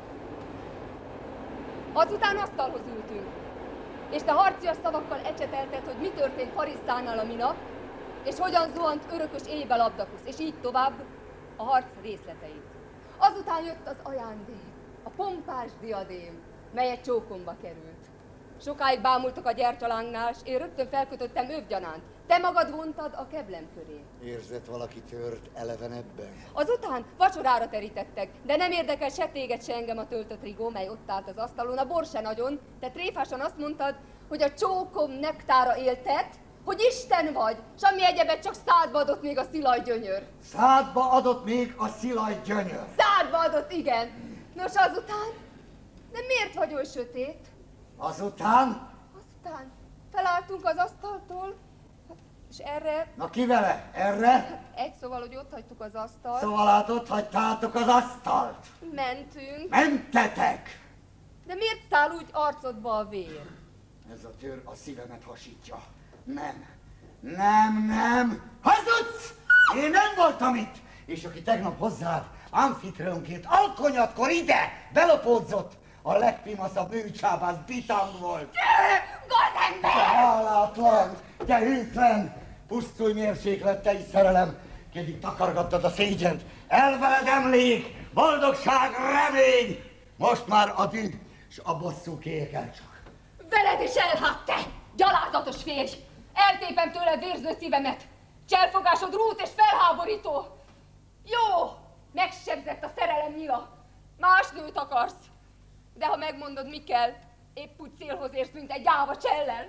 Azután asztalhoz ültünk, és te harcias szavakkal ecsetelted, hogy mi történt Farisztánál a minap, és hogyan zuhant örökös éjbe labdakusz, és így tovább a harc részleteit. Azután jött az ajándék, a pompás diadém, mely egy csókomba került. Sokáig bámultak a gyertyalángnál, és én rögtön felkötöttem övgyanánt. Te magad vontad a keblem köré. Érzett valaki tört elevenebben? Azután vacsorára terítettek, de nem érdekel se téged, se engem a töltött rigó, mely ott állt az asztalon, a bor se nagyon. Te tréfásan azt mondtad, hogy a csókom nektára éltet, hogy Isten vagy, s ami egyebet csak szádba adott még a szilaj gyönyör. Szádba adott még a szilaj gyönyör? Szádba adott, igen. Nos, azután? De miért vagy oly sötét? Azután? Azután felálltunk az asztaltól, és erre... Na ki vele? Erre? Egy szóval, hogy ott hagytuk az asztalt. Szóval hát ott hagytátok az asztalt? Mentünk. Mentetek! De miért száll úgy arcodba a vér? Ez a tör a szívemet hasítja. Nem, nem, nem! Hazudsz! Én nem voltam itt! És aki tegnap hozzád Amfitrionként alkonyatkor ide belopódzott, a legpimaszabb műcsábász Bitang volt. Gazember! Te hálátlan, te hűtlen, pusztulj mérséklettel is szerelem, keddig takargattad a szégyent. Elveled emlék, boldogság, remény! Most már a düh, s a bosszú kékel csak. Veled is elhátt te, gyalázatos férj! Eltépem tőled vérző szívemet. Cselfogásod rút és felháborító. Jó, megsebzett a szerelem nyila. Más nőt akarsz. De ha megmondod, mi kell, épp úgy célhoz érsz, mint egy gyáva csellel.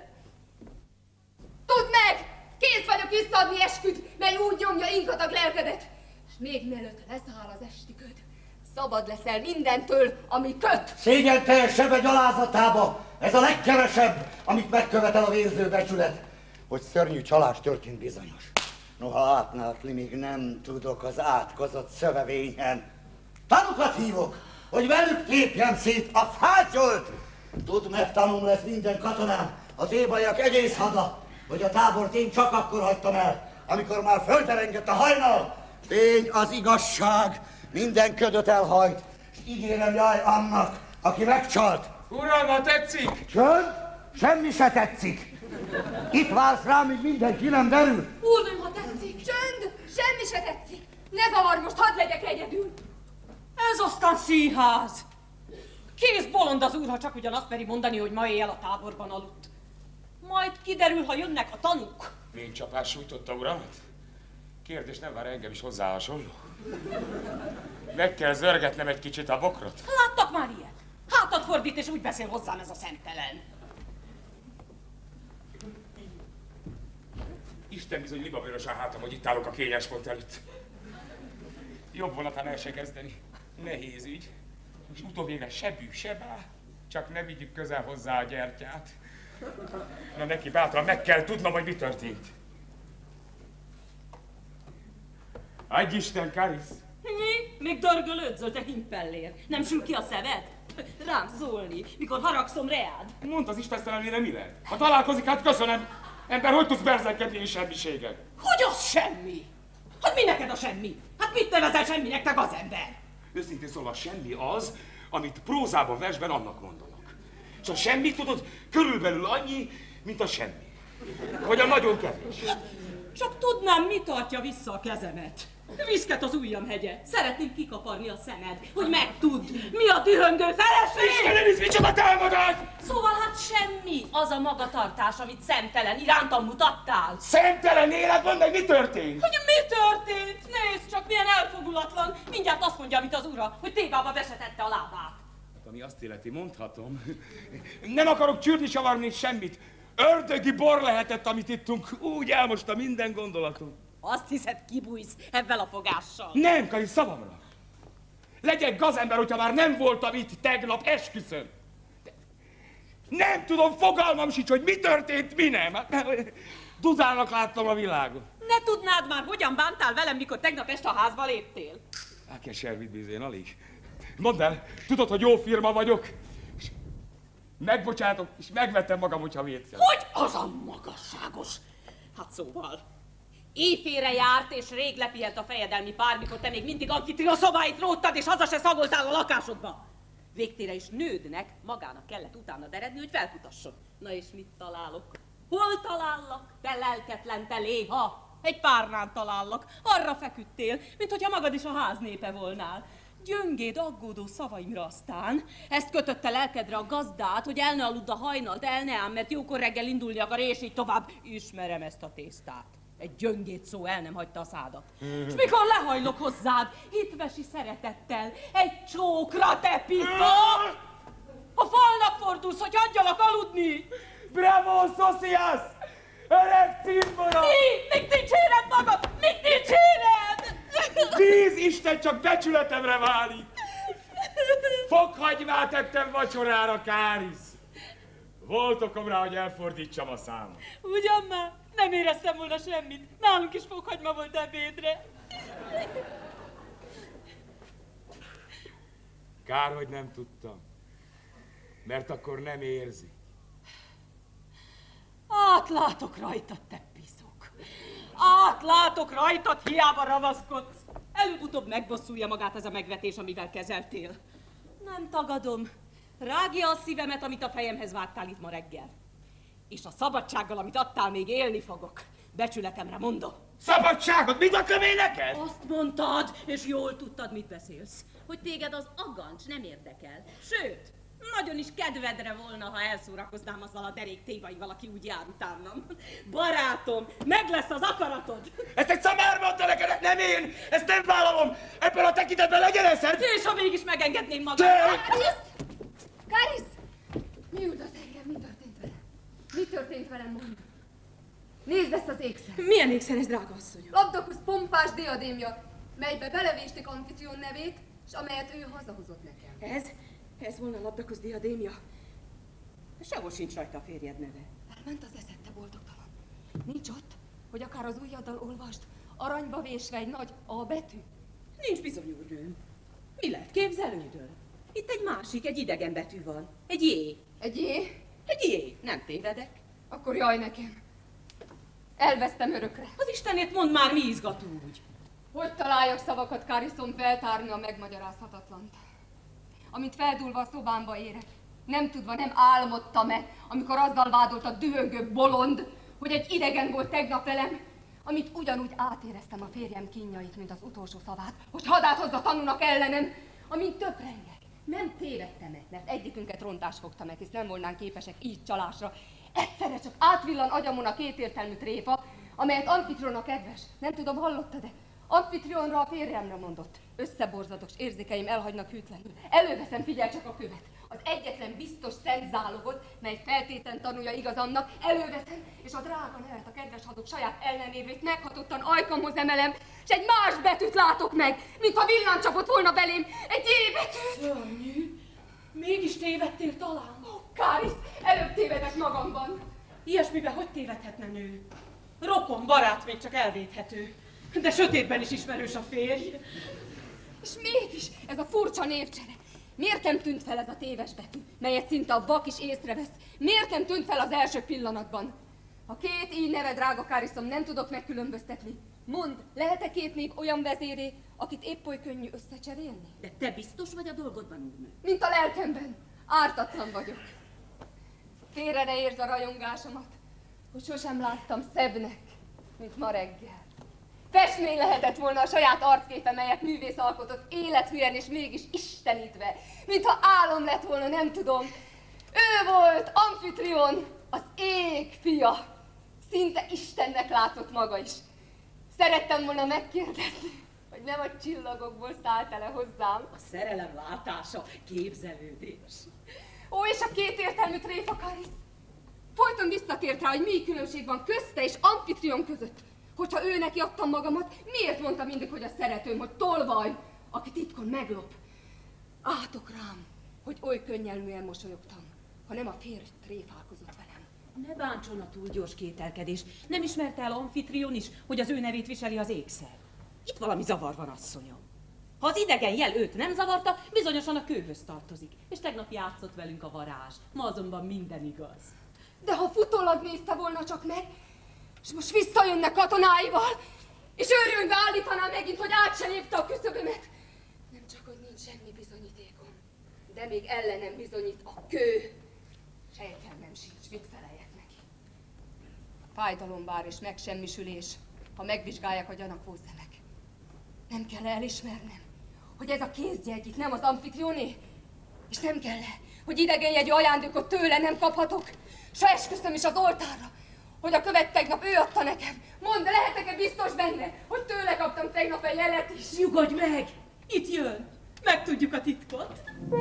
Tudd meg! Kész vagyok visszaadni esküt, mely úgy nyomja inkatag lelkedet. És még mielőtt leszáll az esti köd, szabad leszel mindentől, ami köt. Szégyenteljes sebe gyalázatába, ez a legkevesebb, amit megkövetel a vérző becsület, hogy szörnyű csalás történt bizonyos. Noha átnátli, még nem tudok az átkozott szövevényen. Tanukat hívok, hogy velük tépjem szét a fátyolt. Tudd meg, tanul lesz minden katonám, a tébaiak egész hada, hogy a tábort én csak akkor hagytam el, amikor már földerengett a hajnal. Tény az igazság, minden ködöt elhajt, és ígérem, jaj annak, aki megcsalt. Uram, ha tetszik! Csönd, semmi se tetszik. Itt vársz rám, míg mindenki nem derül. Úrnőm, ha tetszik! Csönd! Semmi se tetszik! Ne zavarj most, hadd legyek egyedül! Ez aztán színház! Kész bolond az úr, ha csak ugyanazt meri mondani, hogy ma éjjel a táborban aludt. Majd kiderül, ha jönnek a tanúk. Fénycsapás sújtotta uramat? Kérdés, nem vár engem is hozzá hasonló? Meg kell zörgetnem egy kicsit a bokrot? Láttak már ilyet? Hátat fordít, és úgy beszél hozzám ez a szemtelen. Isten bizony libabőrös a hátam, hogy itt állok a kényes pont előtt. Jobb vonatán el se kezdeni. Nehéz ügy. És utóvégre se bű, se bá. Csak ne vigyük közel hozzá a gyertyát. Na neki bátran meg kell tudnom, hogy mi történt. Adj Isten, Karisz! Mi? Még dörgölődzöl, te himpellér. Nem sül ki a szeved? Rám szólni, mikor haragszom reád. Mondd az istentelenére, mi lehet? Ha találkozik, hát köszönöm. Ember, hogy tudsz berzenkedni és semmiséget? Hogy az semmi? Hát mi neked a semmi? Hát mit nevezel semminek, te gazember? Őszintén szólva, semmi az, amit prózában, versben annak mondanak. És a semmi, tudod, körülbelül annyi, mint a semmi. Vagy a nagyon kevés. Csak tudnám, mi tartja vissza a kezemet. Viszket az ujjam hegye. Szeretném kikaparni a szemed, hogy megtudd, mi a dühöngő feleség! Istenem, ez micsoda támadás! Szóval hát semmi az a magatartás, amit szemtelen irántam mutattál. Szemtelen élet, mondd meg, mi történt? Hogy mi történt? Nézd csak, milyen elfogulatlan. Mindjárt azt mondja, amit az ura, hogy tébába besetette a lábát. Ami azt illeti, mondhatom. Nem akarok csűrni, savarni semmit. Ördögi bor lehetett, amit ittunk. Úgy elmosta minden gondolatom. Azt hiszed, kibújsz ebben a fogással? Nem, Kari, szavamra. Legyek gazember, hogyha már nem voltam itt tegnap, esküszöm. De nem tudom, fogalmam sincs, hogy mi történt, mi nem. Dudának láttam a világot. Ne tudnád már, hogyan bántál velem, mikor tegnap este a házba léptél? Á, keservit bizén, alig. Mondd el, tudod, hogy jó firma vagyok? És megbocsátok, és megvettem magam, hogyha vétszel. Hogy az a magasságos? Hát szóval, éjfélre járt, és rég lepihent a fejedelmi pár, mikor te még mindig Amfitrion szobáit róttad, és haza se szagoltál a lakásodba. Végtére is nődnek, magának kellett utána eredni, hogy felkutasson. Na és mit találok? Hol talállak, te lelketlen, te léha? Egy párnán talállak, arra feküdtél, mint hogyha magad is a ház népe volnál. Gyöngéd aggódó szavaimra aztán, ezt kötötte lelkedre a gazdát, hogy el ne aludd a hajnalt, el ne ám, mert jókor reggel indulni akar, és így tovább. Ismerem ezt a tésztát. Egy gyöngéd szó el nem hagyta a szádat. És mikor lehajlok hozzád, hitvesi szeretettel, egy csókra, te piszok! A falnak fordulsz, hogy hagyjalak aludni! Bravo, Szosziász! Öreg cimbora! Mi? Mit dicséred magad? Mit dicséred? Víz, Isten, csak becsületemre válik! Fokhagymát ettem vacsorára, Kárisz! Volt okom rá, hogy elfordítsam a számot. Ugyan már? Nem éreztem volna semmit. Nálunk is fokhagyma volt ebédre. Kár, hogy nem tudtam. Mert akkor nem érzi. Átlátok rajtad, te piszok. Átlátok rajtad, hiába ravaszkodsz. Előbb-utóbb megbosszulja magát ez a megvetés, amivel kezeltél. Nem tagadom. Rágja a szívemet, amit a fejemhez vágtál itt ma reggel. És a szabadsággal, amit adtál, még élni fogok. Becsületemre mondom. Szabadságot? Mit adtam én neked? Azt mondtad, és jól tudtad, mit beszélsz. Hogy téged az agancs nem érdekel. Sőt, nagyon is kedvedre volna, ha elszórakoznám azzal a derék tévaival, aki úgy jár utánam. Barátom, meg lesz az akaratod. Ezt egy szamár mondta neked, nem én! Ezt nem vállalom! Ebből a tekintetben legyen eszed! És ha mégis megengedném magam. Te! Kárisz! Mi út az engem? Mi történt velem? Mi történt velem, mondd? Nézd ezt az ékszert! Milyen ékszer ez, drága asszonyom? Labdakusz pompás diadémja, melybe belevésték Amfitrion nevét, és amelyet ő hazahozott nekem. Ez? Ez volna a labdakusz diadémja? Sehol sincs rajta a férjed neve. Elment az eszed, te boldogtalan. Nincs ott, hogy akár az ujjaddal olvasd, aranyba vésve egy nagy A betű. Nincs bizony, úrnőm. Mi lett? Képzelődöl? Itt egy másik, egy idegen betű van. Egy J. Egy jé? Egy J. Nem tévedek. Akkor jaj nekem. Elvesztem örökre. Az Istenért mondd már, mi izgat úgy. Hogy találjak szavakat, Káriszom, feltárni a megmagyarázhatatlant? Amint feldúlva a szobámba érek, nem tudva, nem álmodtam-e, amikor azzal vádolt a dühöngő bolond, hogy egy idegen volt tegnap velem, amit ugyanúgy átéreztem a férjem kínjait, mint az utolsó szavát, hogy hadát hozza tanúnak ellenem, amint töprengek. Nem tévedtem-e, mert egyikünket rontás fogta meg, hisz nem volnánk képesek így csalásra. Egyszerre csak átvillan agyamon a kétértelmű tréfa, amelyet Amfitrionnak kedves. Nem tudom, hallottad-e? Amfitrionra a férjemre mondott. Összeborzadok, s érzékeim elhagynak hűtlenül. Előveszem, figyelj csak a követ. Az egyetlen biztos szent zálogot, mely feltétlen tanulja igazamnak, előveszem, és a drága nevet, a kedves hadok saját ellenévét meghatottan ajkamhoz emelem, és egy más betűt látok meg, mintha villám csapott volna belém, egy J betűt. Szörnyű. Mégis tévedtél talán. Ó, Kárisz, előbb tévedek magamban. Ilyesmiben hogy tévedhetne nő? Rokon, barát még csak elvéthető. De sötétben is ismerős a férj. És mégis ez a furcsa névcsere. Miért nem tűnt fel ez a téves betű, melyet szinte a vak is észrevesz? Miért nem tűnt fel az első pillanatban? A két így neve, drága Káriszom, nem tudok megkülönböztetni. Mondd, lehet-e két név olyan vezéré, akit épp oly könnyű összecserélni? De te biztos vagy a dolgodban, úrnő? Mint a lelkemben. Ártatlan vagyok. Félre ne értsd a rajongásomat, hogy sosem láttam szebbnek, mint ma reggel. Festmény lehetett volna a saját arcképe, melyet művész alkotott élethűen és mégis istenítve. Mintha álom lett volna, nem tudom. Ő volt Amfitrion, az ég fia. Szinte Istennek látszott maga is. Szerettem volna megkérdezni, hogy nem a csillagokból szállt-e le hozzám. A szerelem látása, képzelődés. Ó, és a kétértelmű tréfa Karisz. Folyton visszatért rá, hogy mi különbség van közte és Amfitrion között. Hogyha ő neki adtam magamat, miért mondta mindig, hogy a szeretőm, hogy tolvaj, aki titkon meglop? Átok rám, hogy oly könnyelműen mosolyogtam, ha nem a férj tréfálkozott velem. Ne bántson a túl gyors kételkedés. Nem ismerte el Amfitrion is, hogy az ő nevét viseli az ékszer? Itt valami zavar van, asszonyom. Ha az idegen jel őt nem zavarta, bizonyosan a kőhöz tartozik. És tegnap játszott velünk a varázs. Ma azonban minden igaz. De ha futólag nézte volna csak meg, és most visszajönne katonáival, és őrülve állítaná megint, hogy át se lépte a küszöbömet. Nem csak, hogy nincs semmi bizonyítékom, de még ellenem bizonyít a kő. Sejtelmem sincs, mit feleljek neki. Fájdalombár és megsemmisülés, ha megvizsgálják a gyanakvó szemek. Nem kell elismernem, hogy ez a kézjegy itt nem az Amfitrioné, és nem kell -e, hogy idegenjegyű ajándékot tőle nem kaphatok, s ha esküszöm is az oltárra, hogy a követ tegnap ő adta nekem. Mondd, lehetek-e biztos benne, hogy tőle kaptam tegnap egy jelet is? Nyugodj meg! Itt jön! Megtudjuk a titkot!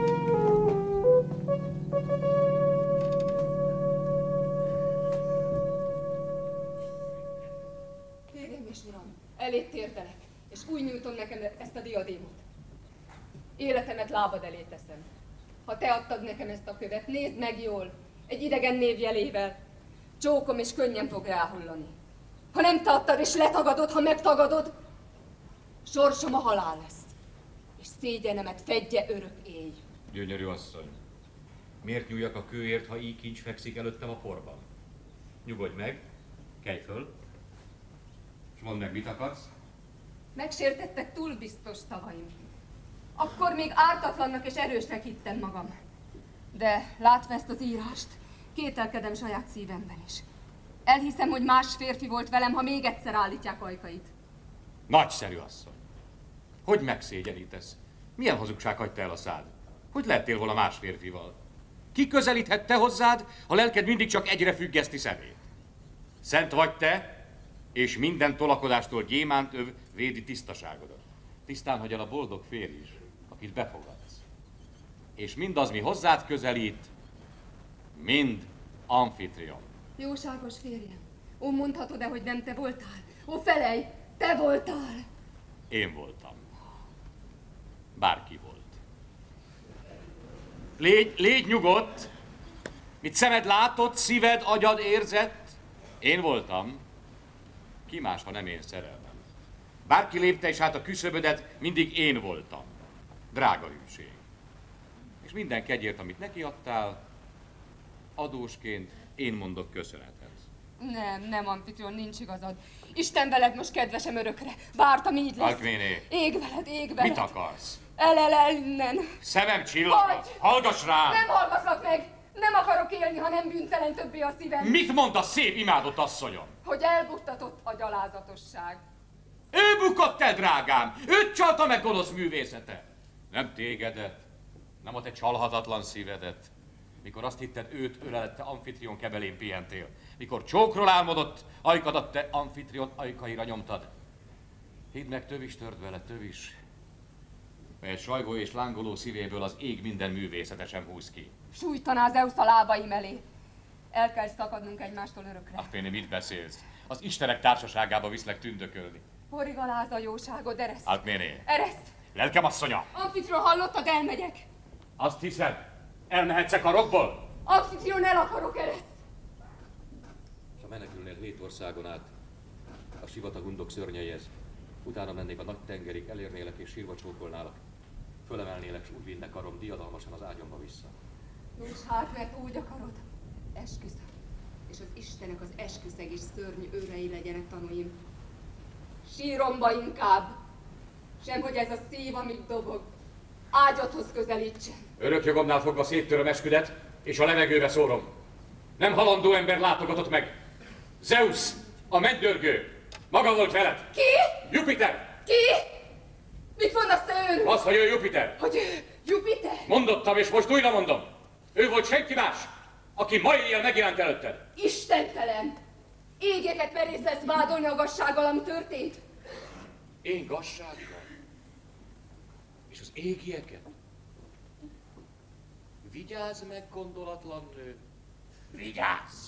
Kérjem és uram, elét térdelek, és úgy nyújtom nekem ezt a diadémot. Életemet lábad elé teszem. Ha te adtad nekem ezt a követ, nézd meg jól, egy idegen név jelével. Csókom és könnyen fog ráhullani. Ha nem te adtad és letagadod, ha megtagadod, sorsom a halál lesz. És szégyenemet fedje örök éj. Gyönyörű asszony, miért nyúljak a kőért, ha így kincs fekszik előttem a porban? Nyugodj meg, kelj föl, és mondd meg, mit akarsz? Megsértettek túl biztos szavaim. Akkor még ártatlannak és erősnek hittem magam. De látva ezt az írást, kételkedem saját szívemben is. Elhiszem, hogy más férfi volt velem, ha még egyszer állítják ajkait. Nagyszerű asszony. Hogy megszégyenítesz? Milyen hazugság hagyta el a szád? Hogy lettél volna más férfival? Ki közelíthette hozzád, ha lelked mindig csak egyre függeszti szemét? Szent vagy te, és minden tolakodástól gyémánt öv védi tisztaságodat. Tisztán hagyja a boldog férj is, akit befogadsz. És mindaz, mi hozzád közelít, mind Amfitrion. Jóságos férjem, ó, mondhatod-e, hogy nem te voltál? Ó, felej, te voltál! Én voltam. Bárki volt. Légy, légy nyugodt! Mit szemed látott, szíved, agyad érzett? Én voltam. Ki más, ha nem én szerelmem? Bárki lépte is hát a küszöbödet, mindig én voltam. Drága hűség. És minden kegyért, amit neki adtál, adósként én mondok köszönetet. Nem, nem, Amfitrion, nincs igazad. Isten veled most kedvesem örökre. Vártam, így lesz. Alkméné. Ég veled, ég veled. Mit akarsz? El, el, el innen. Szemem csillagva. Hallgass rám! Nem hallgatlak meg. Nem akarok élni, ha nem bűntelen többé a szívem. Mit mond a szép imádott asszonyom? Hogy elbuttatott a gyalázatosság. Ő bukott el, drágám! Őt csalta meg gonosz művészete! Nem tégedet, nem a te csalhatatlan szívedet. Mikor azt hitted, őt ölelette Amfitrion kebelén pihentél. Mikor csókról álmodott, ajkadat te Amfitrion ajkaira nyomtad. Hidd meg, tövis tört vele, tövis. Mely sajgó és lángoló szívéből az ég minden művészete sem húz ki. Sújtaná Zeusz a lábaim elé. El kell szakadnunk egymástól örökre. Ah, Féné, mit beszélsz? Az istenek társaságába viszlek tündökölni. Porig aláz a jóságod, ereszt. Alkméné. Ereszt. Lelkem asszonya! Amfitrion, hallottad, elmegyek. Azt hiszed? Elmehetsz a karokból? Amfitrion, el akarok, ereszt. Ha menekülnél hét országon át, a sivatagundok szörnyeihez, utána mennék a nagy tengerig, elérnélek és sírva csókolnálak. Fölemelnélek, s úgy vinne karom diadalmasan az ágyamba vissza. Nos hát, mert úgy akarod. Esküszöm. És az Istenek az esküszeg és szörnyű őrei legyenek tanúim. Síromba inkább. Sem, hogy ez a szív, amit dobog, ágyadhoz közelítsen. Örök jogomnál fogva széttöröm esküdet, és a levegőbe szórom. Nem halandó ember látogatott meg. Zeus, a mennydörgő, maga volt veled. Ki? Jupiter. Ki? Mit mondasz te ön? Az, hogy ő Jupiter. Hogy Jupiter? Mondottam, és most újra mondom. Ő volt senki más, aki ma éjjel megjelent előtted. Istentelen! Égeket merészesz vádolni a gassággal, ami történt? Én gassággal? És az égieket? Vigyázz meg, gondolatlan nő. Vigyázz!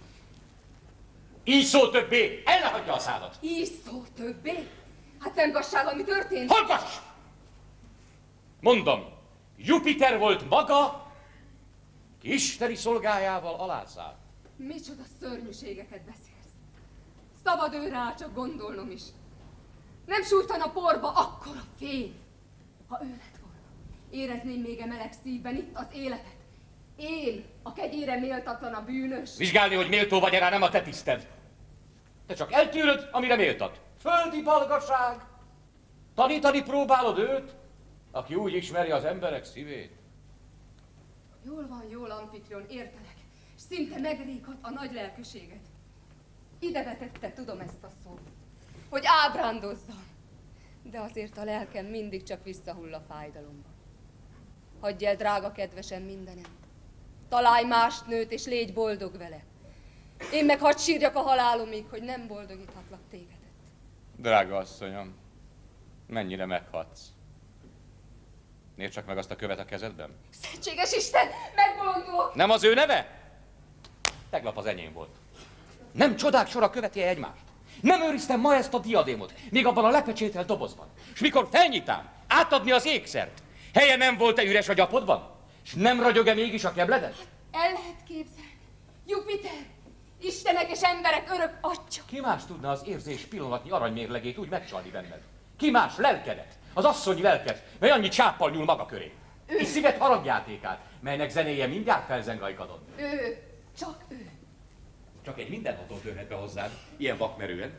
Így szó többé, el ne hagyja a szádat! Így szó többé? Hát nem gasság, ami történt? Hallgass! Mondom, Jupiter volt maga, ki isteni szolgájával alászállt. Micsoda szörnyűségeket beszélsz. Szabad ő rá, csak gondolnom is. Nem sújtana porba akkora fény. Ha ő lett volna, érezném még e meleg szívben itt az életet. Én, a kegyére méltatlan a bűnös. Vizsgálni, hogy méltó vagy rá, nem a te tiszted. Te csak eltűröd, amire méltat. Földi balgaság. Tanítani próbálod őt, aki úgy ismeri az emberek szívét. Jól van, jól, Amfitrion, értelek. És szinte megrékat a nagy lelkűséget. Ide vetette, tudom ezt a szót, hogy ábrándozzam. De azért a lelkem mindig csak visszahull a fájdalomba. Hagyj el, drága kedvesem, mindenem. Találj más nőt, és légy boldog vele. Én meg hadd sírjak a halálomig, hogy nem boldogíthatlak tégedet. Drága asszonyom, mennyire meghatsz. Nézd csak meg azt a követ a kezedben. Szentséges Isten, megbolondulok! Nem az ő neve? Tegnap az enyém volt. Nem csodák sora követi egymást. Nem őriztem ma ezt a diadémot, még abban a lepecsételt dobozban. És mikor felnyitám, átadni az ékszert, helye nem volt-e üres a gyapodban? És nem ragyog-e mégis a kebleded? El lehet képzelni. Jupiter, istenek és emberek örök atya. Ki más tudna az érzés pillanatnyi aranymérlegét úgy megcsalni benned? Ki más lelkedet, az asszonyi lelket, mely annyi csáppal nyúl maga köré? Ő. És szíved harangjátékát, melynek zenéje mindjárt felzeng ajkadon. Ő, csak ő. Csak egy mindenható törhet be hozzád, ilyen vakmerően.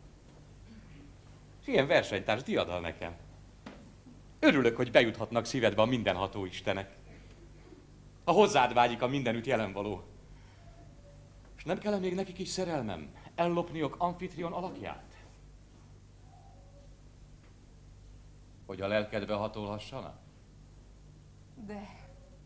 És ilyen versenytárs diadal nekem. Örülök, hogy bejuthatnak szívedbe a mindenható istenek. A hozzád vágyik a mindenütt jelenvaló. És nem kell -e még nekik is szerelmem? Ellopniok Amfitrion alakját? Hogy a lelkedbe hatolhassanak? De...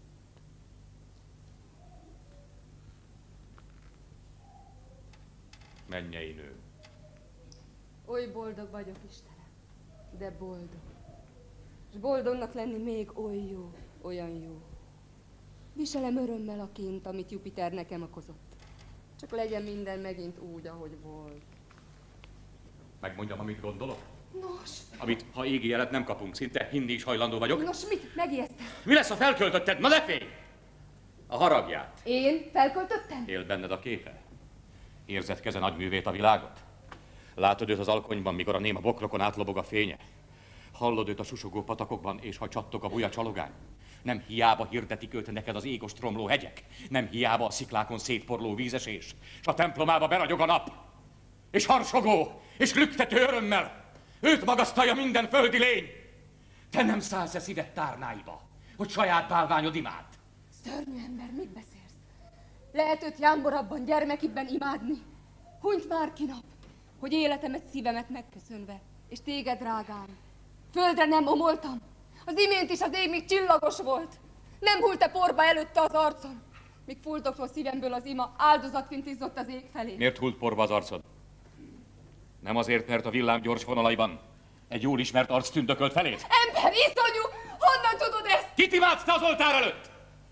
Mennyei nő. Oly boldog vagyok, Istenem, de boldog. És boldognak lenni még oly jó, olyan jó. Viselem örömmel a kint, amit Jupiter nekem okozott. Csak legyen minden megint úgy, ahogy volt. Megmondjam, amit gondolok? Nos. Amit, ha égi jelet nem kapunk, szinte hinni is hajlandó vagyok. Nos, mit? Megijesztesz? Mi lesz, ha felköltötted? Na ne félj! A haragját. Én felköltöttem? Él benned a képe? Érzed keze nagy művét a világot? Látod őt az alkonyban, mikor a néma bokrokon átlobog a fénye? Hallod őt a susogó patakokban, és ha csattog a buja csalogány? Nem hiába hirdetik őt neked az égos tromló hegyek, nem hiába a sziklákon szétporló vízesés, s a templomába beragyog a nap, és harsogó, és lüktető örömmel őt magasztalja minden földi lény. Te nem szállsz-e szíved tárnáiba, hogy saját bálványod imád? Szörnyű ember, mit beszélsz? Lehet őt jámborabban, gyermekibben imádni? Hunyt már ki nap, hogy életemet, szívemet megköszönve, és téged, drágám, földre nem omoltam. Az imént is az ég még csillagos volt. Nem hult-e porba előtte az arcon, míg fuldokló szívemből az ima áldozatként izzott az ég felé. Miért hult porba az arcod? Nem azért, mert a villám gyors vonalaiban egy jól ismert arc tündökölt feléd? Ember, iszonyú! Honnan tudod ezt? Kit imádsz te az oltár előtt?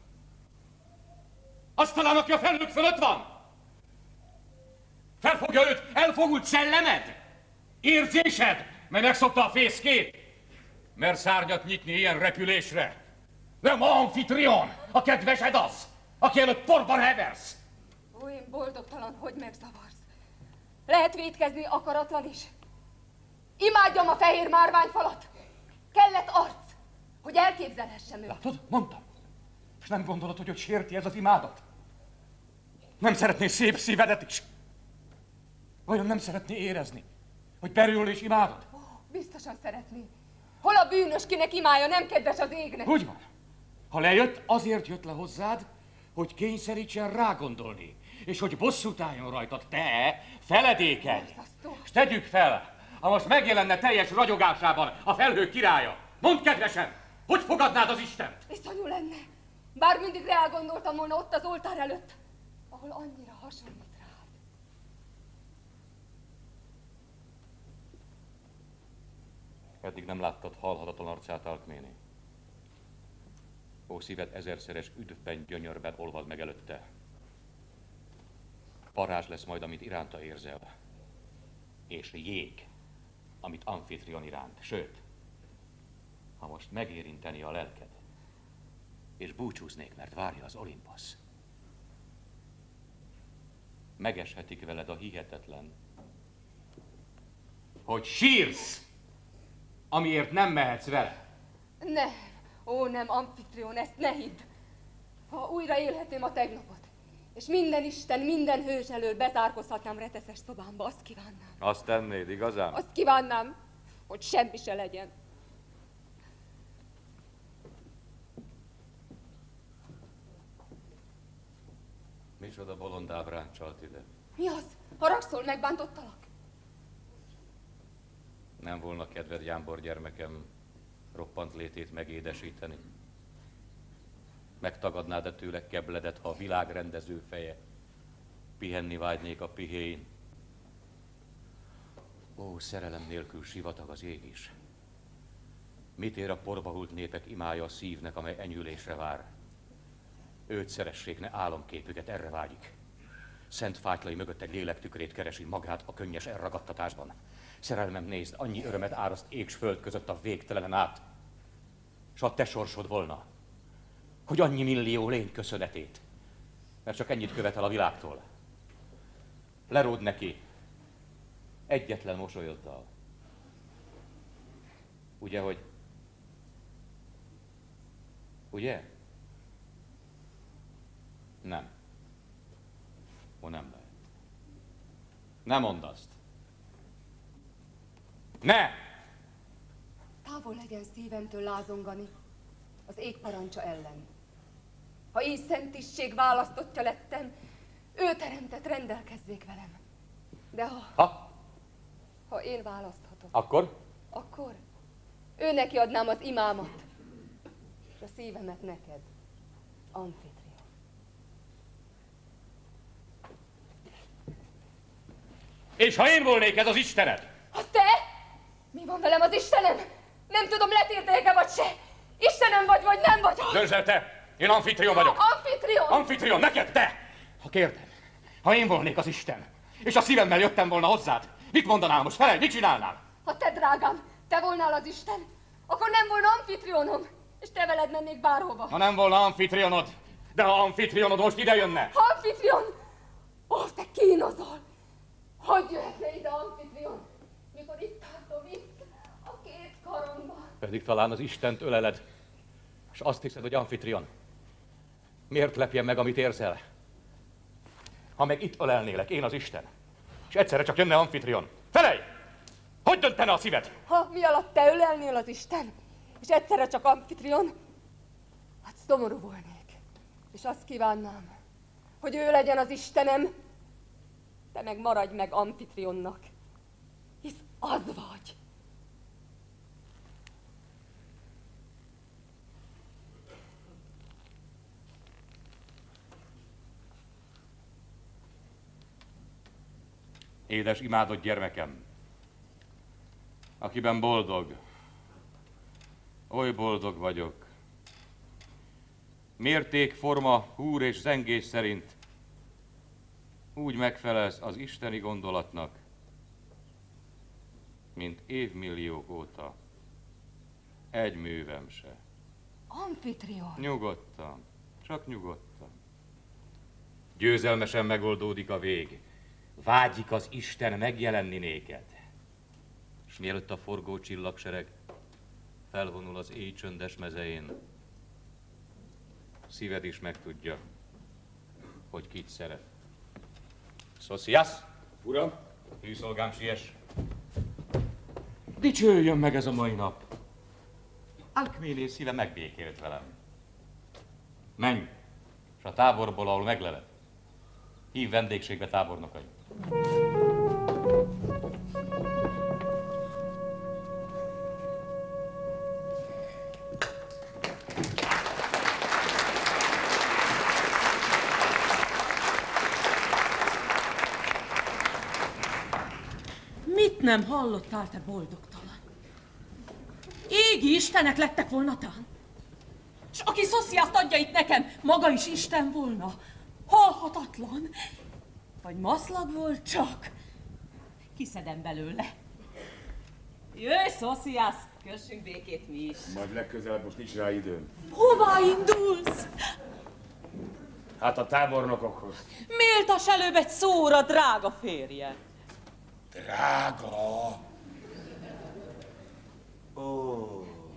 Azt talán, aki a felhők fölött van? Felfogja őt elfogult szellemed? Érzésed, mely megszokta a fészkét? Mer szárnyat nyitni ilyen repülésre? Nem Amfitrion, a kedvesed az, aki előtt porban heversz. Ó, én boldogtalan, hogy megzavarsz. Lehet vétkezni akaratlan is. Imádjam a fehér márványfalat. Kellett arc, hogy elképzelhessem őt. Látod, mondtam. És nem gondolod, hogy ott sérti ez az imádat? Nem szeretné szép szívedet is? Vajon nem szeretné érezni, Hogy perül és imádod? Ó, biztosan szeretné. Hol a bűnös, kinek imálja, nem kedves az égnek? Úgy van. Ha lejött, azért jött le hozzád, hogy kényszerítsen rágondolni, és hogy bosszút álljon rajtad, te feledékeny. És tegyük fel, ha most megjelenne teljes ragyogásában a felhők királya. Mondd kedvesen, hogy fogadnád az Istent? Iszonyú lenne. Bár mindig rá gondoltam volna ott az oltár előtt, ahol annyira hasonlít rád. Eddig nem láttad halhatatlan arcát, Alkméné. Ó, szíved ezerszeres üdvben, gyönyörben olvad meg előtte. Varázs lesz majd, amit iránta érzel. És jég, amit Amfitrion iránt. Sőt, ha most megérinteni a lelked, és búcsúznék, mert várja az Olimposz, megeshetik veled a hihetetlen, hogy sírsz, amiért nem mehetsz vele. Ne, ó nem, Amfitrion, ezt ne hidd. Ha újra élhetném a tegnapot, és minden isten, minden hős elől bezárkozhatnám reteszes szobámba, azt kívánnám. Azt tennéd, igazán? Azt kívánnám, hogy semmi se legyen. Micsoda bolond ábrán csalt ide? Mi az? Haragszol, megbántottalak? Nem volna kedved, Jámbor gyermekem, roppant létét megédesíteni? Megtagadnád-e tőle kebledet, ha a világrendező feje pihenni vágynék a pihéin? Ó, szerelem nélkül sivatag az ég is. Mit ér a porbahult népek imája a szívnek, amely enyhülésre vár? Őt szeressék, ne álomképüket, erre vágyik. Szent fájtlai mögött egy lélektükrét keresi magát a könnyes elragadtatásban. Szerelmem, nézd, annyi örömet áraszt ég s föld között a végtelenen át. S a te sorsod volna, hogy annyi millió lény köszönetét, mert csak ennyit követel a világtól. Leród neki egyetlen mosolyoddal. Ugye, hogy... Ugye? Nem. Ó, nem lehet. Ne mondd azt. Ne! Távol legyen szívemtől lázongani az ég parancsa ellen. Ha én szent tisztség választottja lettem, ő teremtett, rendelkezzék velem. De ha, Ha? ha én választhatok, Akkor? akkor ő neki adnám az imámat, és a szívemet neked, Amfitrion. És ha én volnék ez az Istened? Ha te? Mi van velem az Istenem? Nem tudom, letértek-e vagy se. Istenem vagy, vagy nem vagy. Döntsd el te! Én Amfitrion vagyok! Amfitrion! Amfitrion, neked te! Ha kérdem, ha én volnék az Isten, és a szívemmel jöttem volna hozzád, mit mondanál most? Felej, mit csinálnál? Ha te, drágám, te volnál az Isten, akkor nem volna Amfitrionom, és te veled mennék bárhova. Ha nem volna Amfitrionod, de ha Amfitrionod most ide jönne. Amfitrion! Ó, te kínozol! Hogy jöhetne ide Amfitrion, mikor itt tartom, itt, a két karomban? Pedig talán az Istent öleled, és azt hiszed, hogy Amfitrion. Miért lepjen meg, amit érzel? Ha meg itt ölelnélek, én az Isten, és egyszerre csak jönne Amfitrion. Felej! Hogy döntene a szíved? Ha mi alatt te ölelnél az Isten, és egyszerre csak Amfitrion, hát szomorú volnék. És azt kívánnám, hogy ő legyen az Istenem, te meg maradj meg Amfitrionnak, hisz az vagy. Édes, imádott gyermekem, akiben boldog, oly boldog vagyok. Mérték, forma, húr és zengés szerint úgy megfelelsz az isteni gondolatnak, mint évmilliók óta egy művem se. Amfitrion! Nyugodtan, csak nyugodtan. Győzelmesen megoldódik a vég. Vágyik az Isten megjelenni néked. És mielőtt a forgó csillagsereg felvonul az éj csöndes mezején, szíved is megtudja, hogy kit szeret. Szosziasz! Uram! Hűszolgám, siess! dicsőjön meg ez a mai nap. Alkméné szíve megbékélt velem. Menj, és a táborból, ahol megleled, hív vendégségbe tábornokai. Mit nem hallottál, te boldogtalan? Égi istenek lettek volna tán. S aki Szosziászt adja itt nekem, maga is Isten volna. Halhatatlan. Vagy maszlag volt csak. Kiszedem belőle. Jöjj, Szosziász, kössünk békét mi is. Majd legközelebb, most nincs rá időm. Hová indulsz? Hát a tábornokokhoz. Méltass előbb egy szóra, drága férje. Drága! Ó,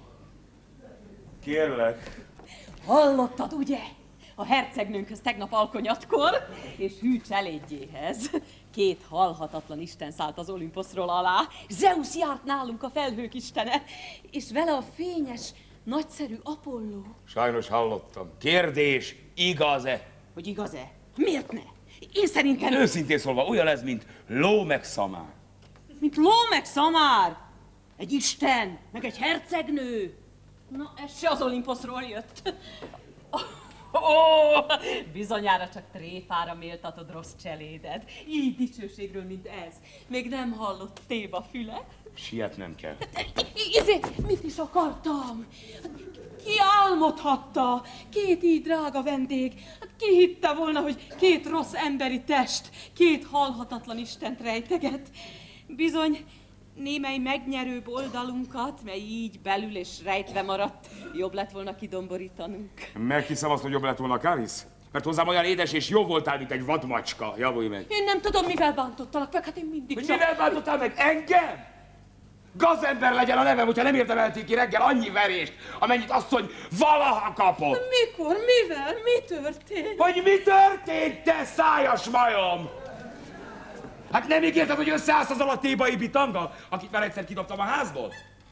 kérlek. Hallottad, ugye? A hercegnőnkhöz tegnap alkonyatkor, és hű cselédjéhez. Két halhatatlan isten szállt az Olimposzról alá. Zeusz járt nálunk, a felhők istene, és vele a fényes, nagyszerű Apolló. Sajnos hallottam. Kérdés, igaz-e? Hogy igaz-e? Miért ne? Én szerintem... Őszintén szólva, olyan ez, mint ló meg szamár. Mint ló meg szamár. Egy isten, meg egy hercegnő. Na, ez se az Olimposzról jött. Ó, bizonyára csak tréfára méltatod rossz cseléded. Így dicsőségről, mint ez. Még nem hallott Téba füle? Sietnem kell. Izé, mit is akartam? Ki álmodhatta? Két így drága vendég. Ki hitte volna, hogy két rossz emberi test, két halhatatlan istent rejteget? Bizony, némely megnyerőbb oldalunkat, mely így belül és rejtve maradt, jobb lett volna kidomborítanunk. Meghiszem azt, hogy jobb lett volna, Kárisz? Mert hozzám olyan édes és jó voltál, mint egy vadmacska. Javulj meg. Én nem tudom, mivel bántottalak meg, hát én mindig Hogy csak... mivel bántottál meg? Engem? Gazember legyen a nevem, hogyha nem érdemelték ki reggel annyi verést, amennyit asszony valaha kapott. Mikor? Mivel? Mi történt? Hogy mi történt, te szájas majom? Hát nem ígérted, hogy összeállsz azzal a tébai bitanga, akit már egyszer kidobtam a házból?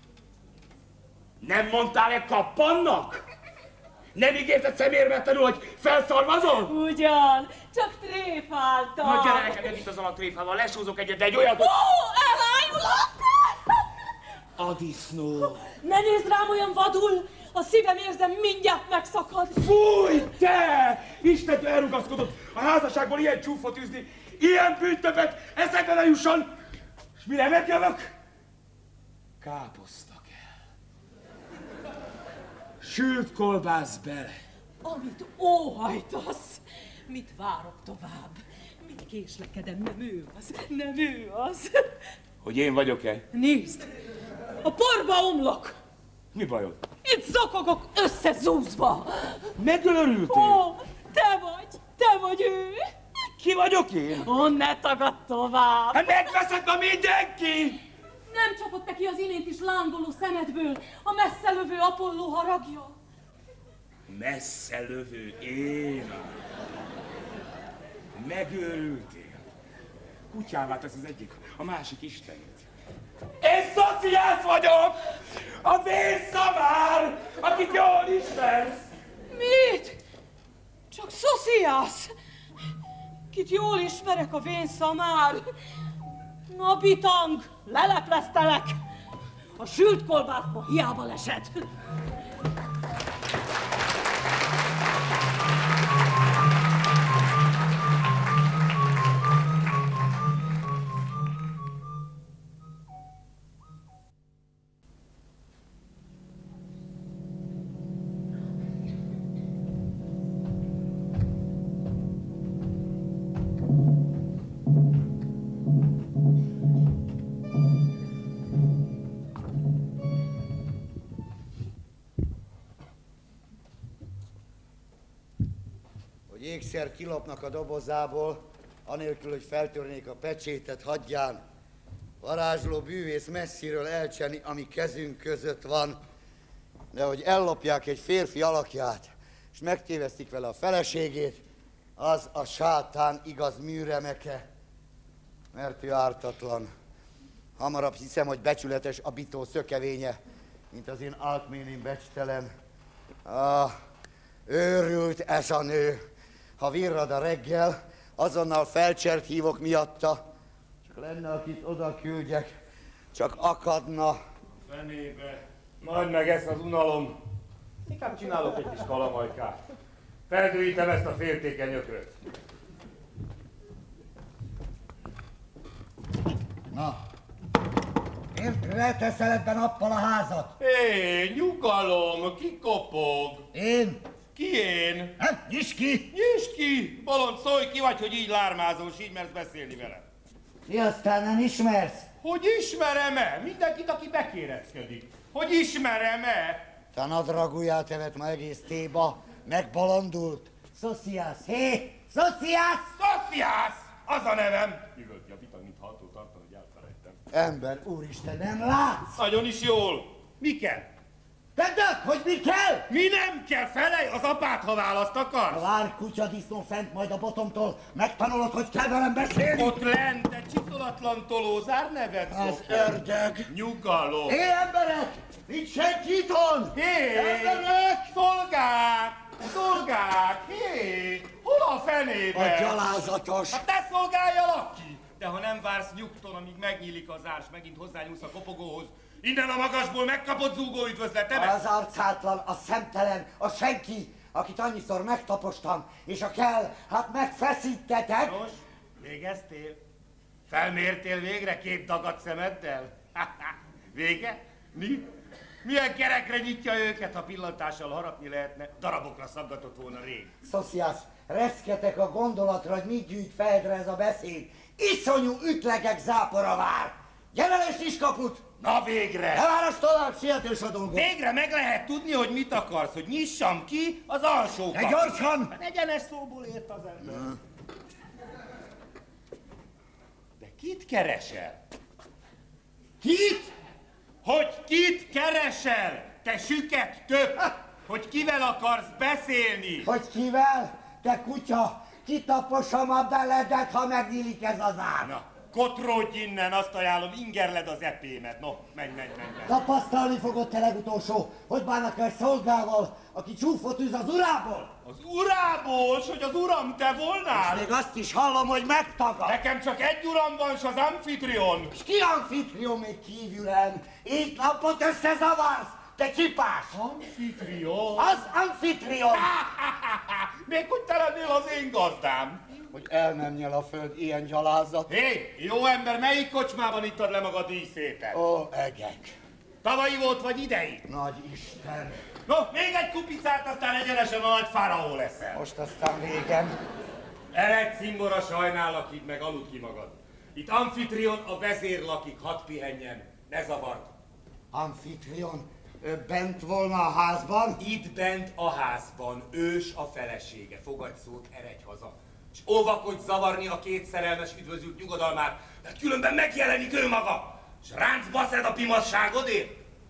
Nem mondtál-e kappannak? Nem ígérted szemérmetlenül, hogy felszarvazol? Ugyan, csak tréfáltam. Na gyere nekem itt azon a tréfával, lesúzok egyet, de egy olyat, hogy... Ó, elájulok! A disznó! Ne nézd rám olyan vadul! A szívem érzem, mindjárt megszakad. Fúj, te! Istentől elrugaszkodott a házasságból ilyen csúfot űzni, ilyen bűntöbbet eszembe ne jusson! És mire megjövök? Káposzta kell. Sült kolbász bele. Amit óhajtasz, mit várok tovább? Mit késlekedem, nem ő az, nem ő az. Hogy én vagyok-e? Nézd, a porba omlok. Mi bajod? Itt zokogok összezúzva. Megőrültél? Ó, te vagy, te vagy ő. Ki vagyok én? Ó, ne tagad tovább. Hát megveszed ma mindenki! Nem csapott neki az imént is lángoló szemedből a messze lövő Apolló haragja? Messze lövő én. Megőrültél. Kutyává tesz az egyik, a másik istenét. Én Szosziász vagyok! A vérszamár, akit jól ismersz! Mit? Csak Szosziász? Kit jól ismerek, a vén szamár? Na, bitang, lelepleztelek! A sült kolbászba hiába lesed. Ékszer kilopnak a dobozából, anélkül, hogy feltörnék a pecsétet, hagyján. Varázsló bűvész messziről elcseni, ami kezünk között van, de hogy ellopják egy férfi alakját, és megtévesztik vele a feleségét, az a sátán igaz műremeke, mert ő ártatlan. Hamarabb hiszem, hogy becsületes a bitó szökevénye, mint az én alkménim becstelen. Ah, őrült ez a nő. Ha virrad a reggel, azonnal felcsert hívok miatta. Csak lenne, akit oda küldjek, csak akadna. Fenébe. Majd meg ez az unalom. Inkább csinálok egy kis kalamajkát. Feldőítem ezt a féltékeny ökröt. Na, miért reteszel ebben nappal a házat? Hé, nyugalom, ki kopog? Én? Ki én? Hát, nyisd ki! Nyisd ki! Bolond, szólj ki vagy, hogy így lármázós, így mersz beszélni vele. Mi aztán nem ismersz? Hogy ismerem-e? Mindenkit, aki bekéreckedik. Hogy ismerem-e? Te nadraguljál tevet ma egész téba, megbalandult. Szociász, hé! Szociász! Szociász! Az a nevem! Üvölt javítani, mint ható tartani, hogy elfelejtem. Ember, úristen, nem látsz? Nagyon is jól. Mi kell? Tedd, hogy mi kell? Mi nem kell? Felej az apát, ha választ akarsz! Várj, kutyadisznó fent majd a botomtól, megtanulod, hogy kell velem beszélni? Ott lent, egy csiszolatlan tolózár nevet Az szokta. ördög! Nyugalom! Hé, emberek! Nincs senki itthon! Hé! Emberek! Szolgák! Szolgák! Hé! Hol a fenébe? A gyalázatos! Hát te szolgáljalak ki! De ha nem vársz nyugton, amíg megnyílik az árs, megint hozzányúlsz a kopogóhoz, innen a magasból megkapod zúgó üdvözletemet! Az arcátlan, a szemtelen, a senki, akit annyiszor megtapostam, és a kell, hát megfeszítetek! Nos, végeztél? Felmértél végre két dagadt szemeddel? Vége? Mi? Milyen kerekre nyitja őket, ha pillantással harapni lehetne? Darabokra szaggatott volna rég. Szociász, reszketek a gondolatra, hogy mit gyűjt fejedre ez a beszéd. Iszonyú ütlegek zápora vár! Gyere le, és nyisd kaput! Na végre! Elválasz tovább, sietős a dolgok! Végre meg lehet tudni, hogy mit akarsz, hogy nyissam ki az alsó De kaput. gyorsan! Hát egyenes szóból ért az ember. Hmm. De kit keresel? Kit? Hogy kit keresel? Te süket tök! Hogy kivel akarsz beszélni? Hogy kivel? Te kutya, kitaposom a beledet, ha megnyílik ez az ár. Na, kotródj innen, azt ajánlom, ingerled az epémet. No, menj, menj, menj, menj. Tapasztalni fogod te legutolsó, hogy bánnak el szolgával, aki csúfot üz az urából. Az urából, s hogy az uram te volnál? Még azt is hallom, hogy megtagad. Nekem csak egy uram van, s az Amfitrion. És ki Amfitrion még kívülen? Így napot összezavarsz, te csipás! Amfitrion? Az Amfitrion! Még hogy te lennél az én gazdám? Hogy el nem nyel a föld ilyen gyalázat. Hé, jó ember, melyik kocsmában ittad le maga díszétet? Ó, egek. Tavalyi volt vagy idei? Nagy Isten. No, még egy kupicát, aztán egyenesen a nagy faraó leszel. Most aztán végem. Eredj, cimbora, sajnálak, hidd meg, aludd ki magad. Itt Amfitrion, a vezér lakik, hadd pihenjen, ne zavard. Amfitrion, ő bent volna a házban? Itt bent a házban, ős a felesége, fogadj szót, eredj haza. És óvakodj zavarni a két szerelmes üdvözült nyugodalmát, mert különben megjelenik ő maga, és ráncba szed a pimasságodért.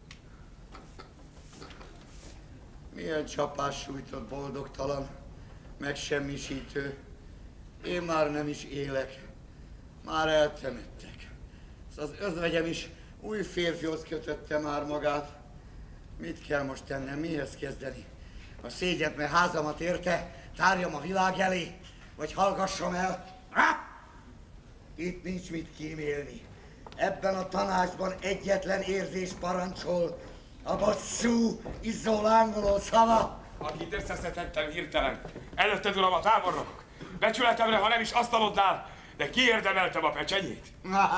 Milyen csapás sújtott boldogtalan, megsemmisítő. Én már nem is élek, már eltemettek. Az özvegyem is új férfihoz kötötte már magát. Mit kell most tennem, mihez kezdeni? A szégyent, mert házamat érte, tárjam a világ elé, vagy hallgassam el? Ha? Itt nincs mit kímélni. Ebben a tanácsban egyetlen érzés parancsol, a bosszú, izzó lángoló szava. Akit összeszedhettem hirtelen. Előtted, uram, a tábornok. Becsületemre, ha nem is asztalodnál, de kiérdemeltem a pecsenyét.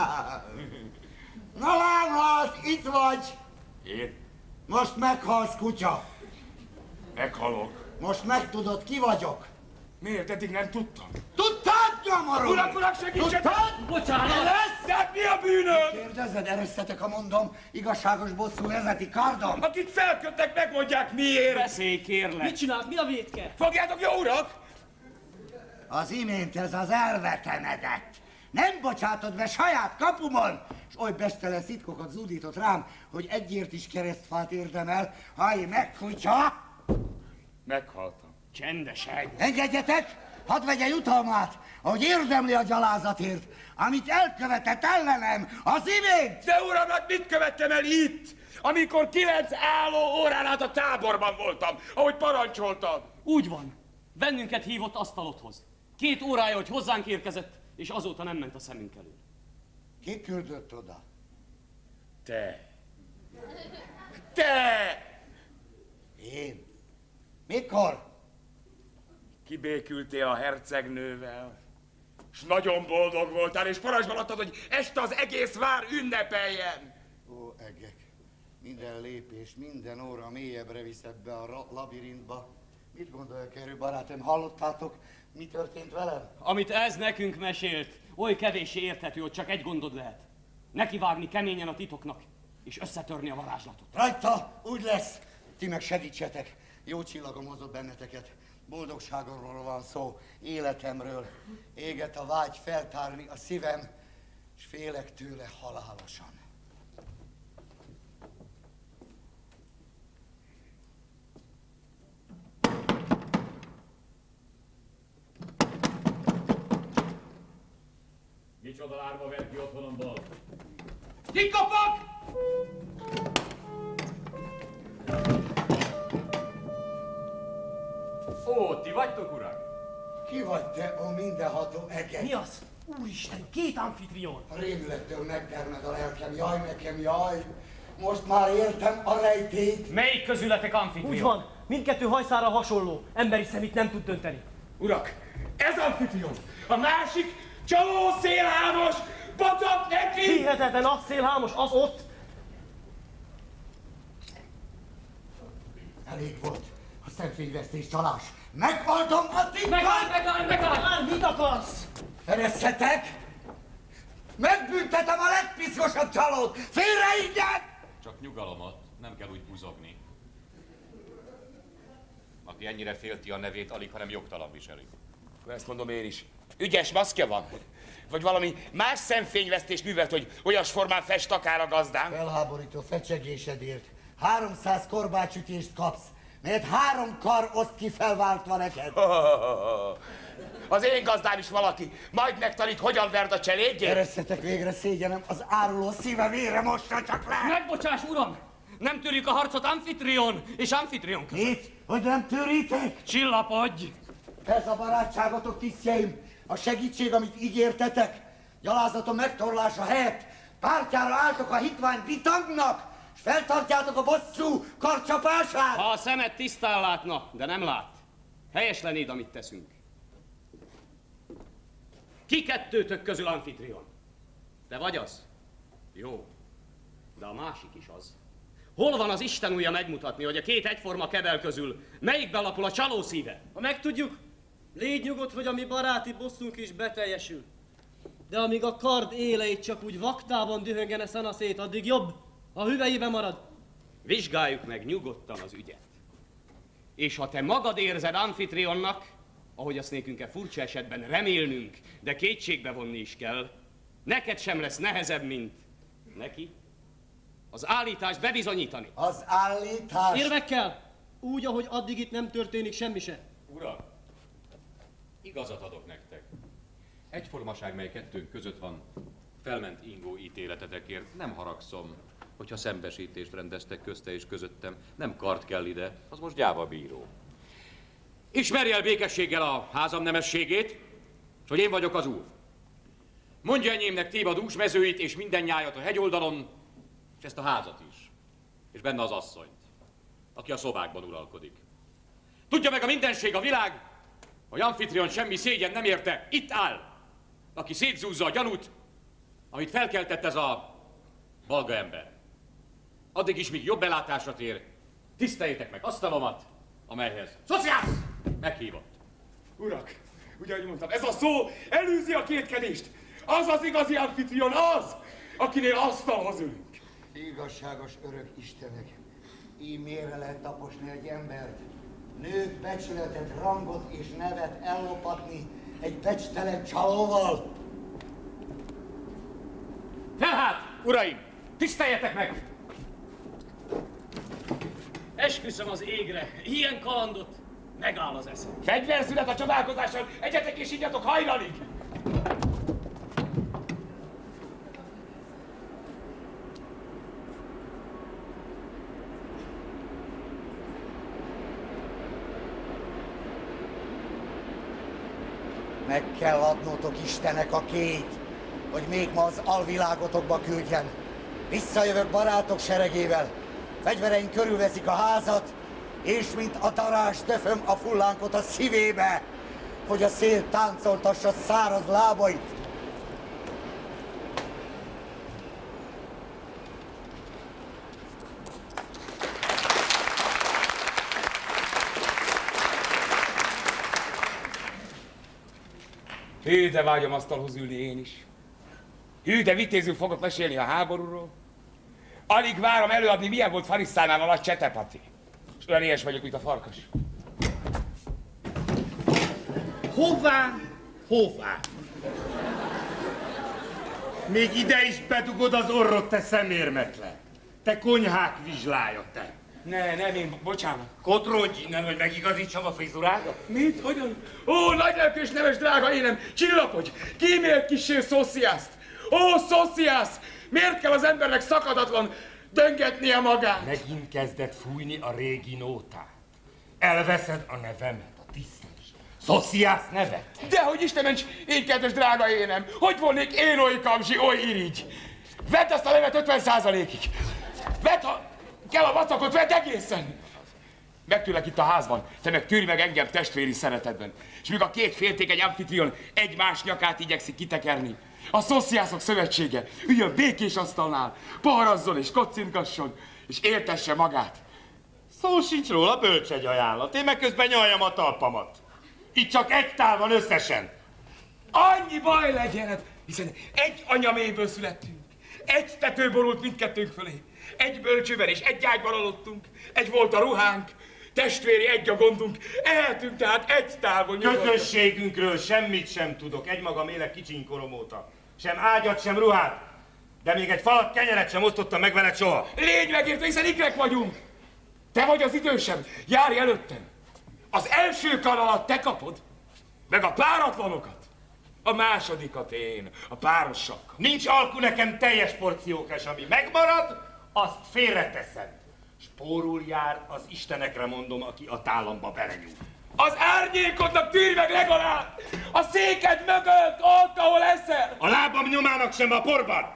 Na lámhat, itt vagy! Én? Most meghalsz, kutya! Meghalok. Most megtudod, ki vagyok. Miért eddig nem tudtam? Tudtad, nyomorom? Urak, urak, segítsetek! Tudtad? Bocsánat! Lesz? De mi a bűnöm? Kérdezzed, eresztetek, a mondom, igazságos bosszú vezeti kardom. Akik felköttek, megmondják miért. Beszélj, kérlek! Mit csinálsz? Mi a vétke? Fogjátok, jó urak! Az imént ez az elvetemedett. Nem bocsátod be saját kapumon, és oly bestelen szitkokat zúdított rám, hogy egyért is keresztfát érdemel, ha én megfújtsa. Meghaltam. Csendesen! Engedjetek! hadd vegye jutalmát, ahogy érdemli a gyalázatért, amit elkövetett ellenem az imént! De uram, hát mit követtem el itt, amikor kilenc álló órán át a táborban voltam, ahogy parancsoltam? Úgy van. Bennünket hívott asztalothoz. Két órája, hogy hozzánk érkezett, és azóta nem ment a szemünk elől. Ki küldött oda? Te. Te! Én? Mikor? Kibékültél a hercegnővel, és nagyon boldog voltál, és parancsban adtad, hogy este az egész vár ünnepeljen. Ó, egek, minden lépés, minden óra mélyebbre visz ebbe a labirintba. Mit gondolják erről, barátom? Hallottátok, mi történt velem? Amit ez nekünk mesélt, oly kevéssé érthető, hogy csak egy gondod lehet. Nekivágni keményen a titoknak, és összetörni a varázslatot. Rajta, úgy lesz. Ti meg segítsetek. Jó csillagom hozott benneteket. Boldogságomról van szó, életemről. Éget a vágy feltárni a szívem, és félek tőle halálosan. Micsoda lárma ver ki otthonomból? Kikapok! Ó, ti vagytok, urak? Ki vagy te, a mindenható ege? Mi az? Úristen, két amfitrión! A rémülettől megtermed a lelkem, jaj nekem, jaj! Most már értem a rejtét. Melyik közületek amfitrión? Úgy van, mindkettő hajszára hasonló, emberi szemét nem tud dönteni. Urak, ez Amfitrion, a másik csaló szélhámos, patak neki! Hihetetlen, az szélhámos, az ott! Elég volt a szemfényvesztés, csalás. Meghaltom a titkot! Megáll, megáll, megáll! Már mit akarsz? Eresszetek! Megbüntetem a legpiszkosabb csalót! Félre innen! Csak nyugalomot, nem kell úgy buzogni. Aki ennyire félti a nevét, alig, hanem jogtalan viseli. Ezt mondom én is. Ügyes maszkja van? Vagy valami más szemfényvesztés művelt, hogy olyas formán fest akár a gazdám? Felháborító fecsegésedért háromszáz korbácsütést kapsz, mert három kar oszt ki felváltva neked. Az én gazdám is valaki, majd megtanít, hogyan verd a cselédjét. Eresszetek végre, szégyenem, az áruló szíve vére mossa csak le! Megbocsáss, uram! Nem törjük a harcot Amfitrion és Amfitrion között. Mit? Hogy nem törítek? Csillapodj! Ez a barátságotok, tisztjeim, a segítség, amit ígértetek, gyalázatom megtorlása helyett pártjára álltok a hitvány bitangnak, és feltartjátok a bosszú karcsapását! Ha a szemed tisztán látna, de nem lát, helyes lennéd, amit teszünk. Ki kettőtök közül Amfitrion? Te vagy az? Jó, de a másik is az. Hol van az Isten ujja megmutatni, hogy a két egyforma kebel közül melyikben lapul a csaló szíve? Ha megtudjuk, légy nyugodt, hogy a mi baráti bosszunk is beteljesül. De amíg a kard éleit csak úgy vaktában dühöngene szanaszét, addig jobb, ha hüvelyébe marad. Vizsgáljuk meg nyugodtan az ügyet. És ha te magad érzed Amfitrionnak, ahogy azt nékünk-e furcsa esetben remélnünk, de kétségbe vonni is kell, neked sem lesz nehezebb, mint neki az állítást bebizonyítani. Az állítás... Érvekkel, úgy, ahogy addig itt nem történik semmi se. Uram, igazat adok nektek. Egyformaság, mely kettőnk között van, felment ingó ítéletetekért. Nem haragszom, hogyha szembesítést rendeztek közte és közöttem. Nem kard kell ide, az most gyáva bíró. Ismerj el békességgel a házam nemességét, és hogy én vagyok az úr. Mondja enyémnek Théba dús mezőit és minden nyájat a hegyoldalon, és ezt a házat is, és benne az asszonyt, aki a szobákban uralkodik. Tudja meg a mindenség, a világ, hogy Amfitrion semmi szégyen nem érte, itt áll, aki szétzúzza a gyanút, amit felkeltett ez a balga ember. Addig is, míg jobb belátásra tér, tiszteljétek meg asztalomat, amelyhez Szociász meghívott. Urak, ugye, ahogy mondtam, ez a szó elűzi a kétkedést. Az az igazi Amfitrion, az, akinél asztalhoz ülünk. Igazságos örök Istenek, így mélyre lehet taposni egy embert, nőt, becsületet, rangot és nevet ellopatni egy becstelen csalóval. Tehát, uraim, tiszteljetek meg! Esküszöm az égre, ilyen kalandot Megáll az eszem. Fegyverszünet a csodálkozással, egyetek és igyatok hajnalig! Meg kell adnotok Istenek a két, hogy még ma az alvilágotokba küldjen. Visszajövök barátok seregével, fegyvereink körülveszik a házat, és mint a darás döföm a fullánkot a szívébe, hogy a szél táncoltassa száraz lábait. Hű, de vágyom asztalhoz ülni én is. Hű, de vitézül fogok mesélni a háborúról. Alig várom előadni, milyen volt Farisztánál a nagy csetepati. És olyan ilyes vagyok, mint a farkas. Hová? Hová? Még ide is bedugod az orrot, te szemérmetlen. Te konyhák vizslája, te. Ne, nem én, bocsánat. Kotrodj innen, hogy megigazítsam a frizurádat. Mit? Hogyan? Ó, nagylelkű és neves drága énem, csillapodj! Kímélt kissé Szosziászt! Ó, Szosziász! Miért kell az embernek szakadatlan döngetnie magát? Megint kezdett fújni a régi nótát. Elveszed a nevemet, a tisztes Szosziász nevet. Dehogy Isten ments, én kedves drága énem! Hogy volnék én oly kamzsi, oly irigy? Vedd azt a nevet ötven százalékig! Vedd, ha kell a vacakot, vedd egészen! Megtűrlek itt a házban, te meg tűrj meg engem testvéri szeretetben. És míg a két féltékeny Amfitrion egymás nyakát igyekszik kitekerni, a Szosziászok szövetsége üljön békés asztalnál, poharazzon és kocinkasson, és éltesse magát. Szó sincs róla, bölcs egy ajánlat. Én meg közben nyaljam a talpamat. Itt csak egy tál van összesen. Annyi baj legyen, hiszen egy anyaméből születtünk. Egy tető borult mindkettőnk fölé. Egy bölcsőben és egy ágyban aludtunk. Egy volt a ruhánk, testvéri egy a gondunk. Ehetünk tehát egy tálból nyugodtan. Közösségünkről semmit sem tudok. Egymagam élek kicsinkorom óta. Sem ágyat, sem ruhát. De még egy falat kenyeret sem osztottam meg veled soha. Légy megértve, hiszen ikrek vagyunk. Te vagy az idősem, járj előttem. Az első kar alatt te kapod, meg a páratlanokat. A másodikat én, a párosak. Nincs alku nekem teljes porciókás, ami megmarad, azt félreteszed. Spórul jár, az istenekre mondom, aki a tálamba belenyúl. Az árnyékodnak tűrj meg legalább! A széked mögött, ott, ahol eszel! A lábam nyomának sem a porban!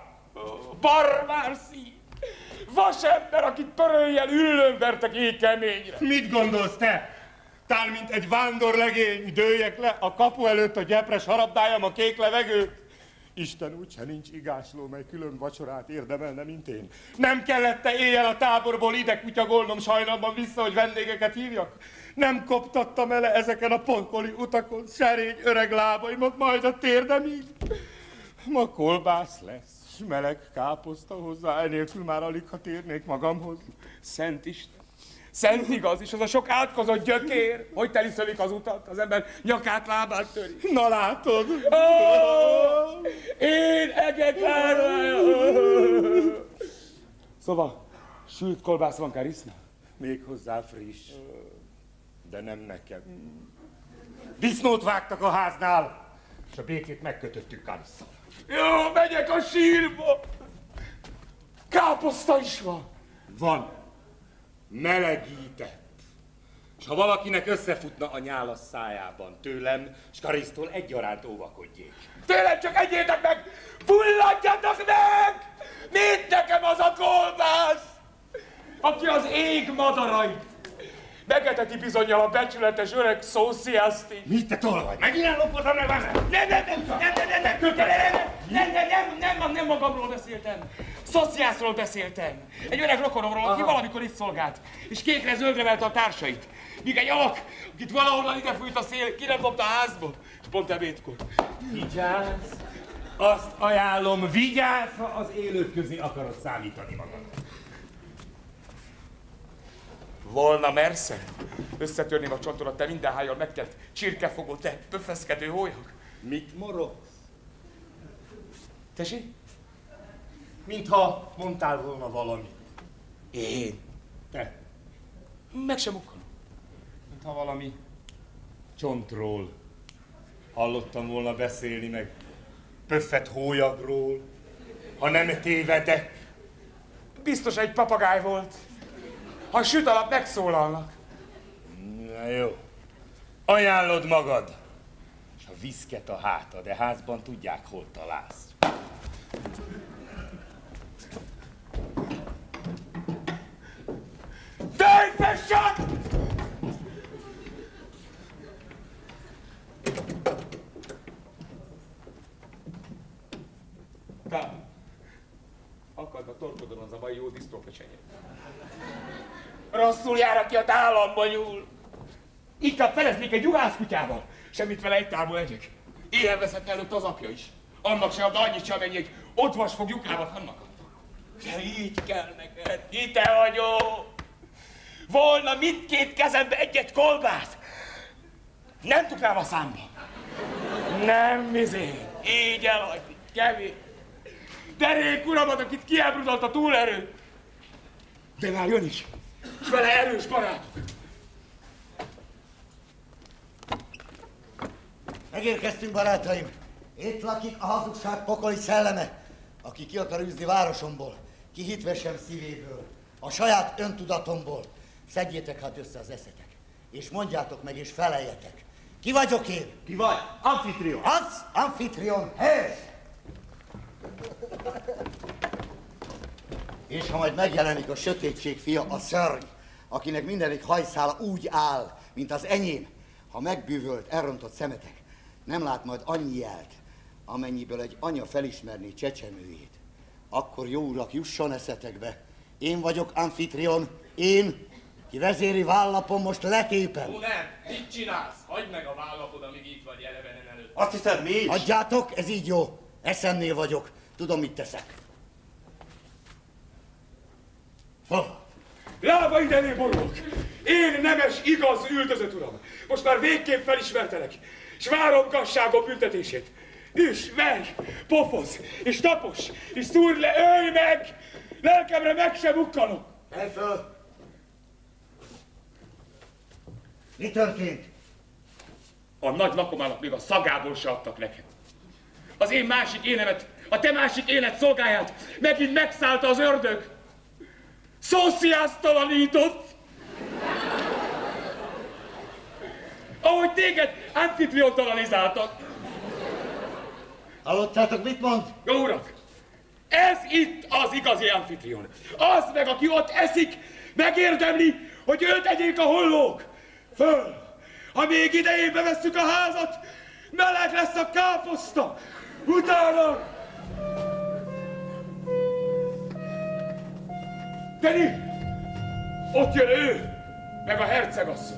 Barbár szív! Vasember, akit pöröllyel üllőn vertek így keményre! Mit gondolsz te? Tál, mint egy vándorlegény, dőljek le a kapu előtt, a gyepres harabdáljam a kék levegőt? Isten úgyse nincs igásló, mely külön vacsorát érdemelne, mint én. Nem kellett te éjjel a táborból ide kutyagolnom sajnalban vissza, hogy vendégeket hívjak? Nem koptattam ele ezeken a ponkoli utakon serény öreg lábaimat majd a térdemig? Ma kolbász lesz, meleg káposzta hozzá, enélkül már alig, ha térnék magamhoz. Szent Isten! Szent igaz, és az a sok átkozott gyökér, hogy teliszölik az utat, az ember nyakát, lábát töri. Na látod! Oh, én egekár! Szóval, sült kolbász van, Kariszna? Még hozzá friss, de nem nekem. Disznót vágtak a háznál, és a békét megkötöttük Karisszal. Jó, megyek a sírba! Káposzta is van! Van. Melegített. És ha valakinek összefutna a nyála szájában, tőlem, s Karisztól egyaránt óvakodjék. Tőlem csak egyétek meg! Fulladjatok meg! Mint nekem az a kolbász, aki az ég madarait megeteti bizonnyal a becsületes öreg Szosziászt. Mit te tolvaj? Megint ellopodtam meg vele? Nem, nem, nem, nem, nem, nem, nem, nem, nem, nem, nem, nem, nem magamról beszéltem. Szosziászról beszéltem. Egy öreg rokonomról, aki valamikor itt szolgált, és kékre-zöldre velte a társait. Míg egy alak, akit valahonnan ide fújt a szél, ki nem dobta a házból, és pont ebédkor. Vigyázz! Azt ajánlom, vigyázz, ha az élők közé akarod számítani magad. Volna mersze, összetörném a csontodat, te minden hájjal megtett csirkefogó, te pöffeszkedő hólyag. Mit morogsz? Tessék? Mintha mondtál volna valamit. Én? Te. Meg sem ukkolom. Mintha valami Csontról. Hallottam volna beszélni, meg pöffet hólyagról, ha nem tévedek. Biztos egy papagáj volt. Ha süt alap megszólalnak. Na jó. Ajánlod magad. És a viszket a háta, de házban tudják, hol találsz. Tejfessat! Tám, akadva torkodon az a mai jó disztrópecsenyét. Rosszul jár, aki a tálamba nyúl. Inkább feleznék egy juhászkutyával. Semmit vele egy tálból egyek. Éhen veszett előtt az apja is. Annak se ad annyit sem, amennyi egy odvasfog lyukába fannak. De így kell neked, hite hagyó! Volna mindkét kezembe egy-egy kolbász. Nem tudnám a számba. Nem, mizé. Így elhagyni. Kevés. Derék uramat, akit kiábrudolt a túlerő. De már jön is. És vele erős barátok. Megérkeztünk, barátaim. Itt lakik a hazugság pokoli szelleme, aki ki akar űzni városomból, ki hitvesem szívéből, a saját öntudatomból. Szedjétek hát össze az eszetek, és mondjátok meg, és feleljetek. Ki vagyok én? Ki vagy? Amfitrion. Az Amfitrion, hős! És ha majd megjelenik a sötétség fia, a szörny, akinek mindenik hajszála úgy áll, mint az enyém, ha megbűvölt, elrontott szemetek, nem lát majd annyi jelt, amennyiből egy anya felismerné csecsemőjét. Akkor jó urak, jusson eszetekbe. Én vagyok Amfitrion, én, ki vezéri vállapon most letépem. Ó, nem! Mit csinálsz? Hagyd meg a vállapod, amíg itt vagy elevenen előtt. Azt hiszed, mi is? Adjátok, ez így jó. Eszemnél vagyok. Tudom, mit teszek. Fal. Lába idelé borulok! Én nemes, igaz, üldözött uram! Most már végképp felismertelek, s várom gazságom büntetését. Üss, verj, pofoz, és tapos, és szúrj le, ölj meg! Lelkemre meg sem bukkanok! Állj föl! Mi történt? A nagy lakomának még a szagából se adtak nekem. Az én másik énemet, a te másik élet szolgáját megint megszállta az ördög. Szósziáztalanított! Ahogy téged Amfitrion-talanizáltak. Hallottátok, mit mond? Jó urak, ez itt az igazi Amfitrion. Az meg, aki ott eszik, megérdemli, hogy őt egyék a hollók. Föl! Ha még idejébe vesszük a házat, meleg lesz a káposzta. Utána! Teni! Ott jön ő, meg a hercegasszony.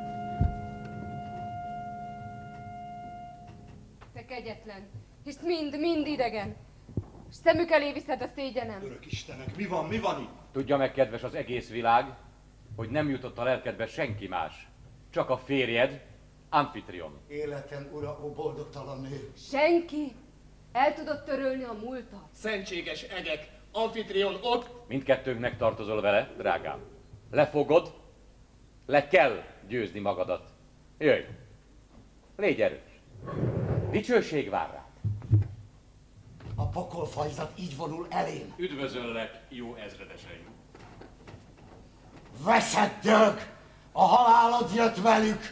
Te kegyetlen, és mind, mind idegen. És szemük elé viszed a szégyenem. Örök Istenek, mi van, mi van itt? Tudja meg, kedves az egész világ, hogy nem jutott a lelkedbe senki más. Csak a férjed, Amfitrion. Életem ura, ó boldogtalan nő. Senki el tudott törölni a múltat. Szentséges egek, Amfitrion ott. Mindkettőnknek tartozol vele, drágám. Lefogod, le kell győzni magadat. Jöjj, légy erős. Dicsőség vár rád. A pokolfajzat így vonul elém. Üdvözöllek, jó ezredeseim. Veszed dög! A halálod jött velük!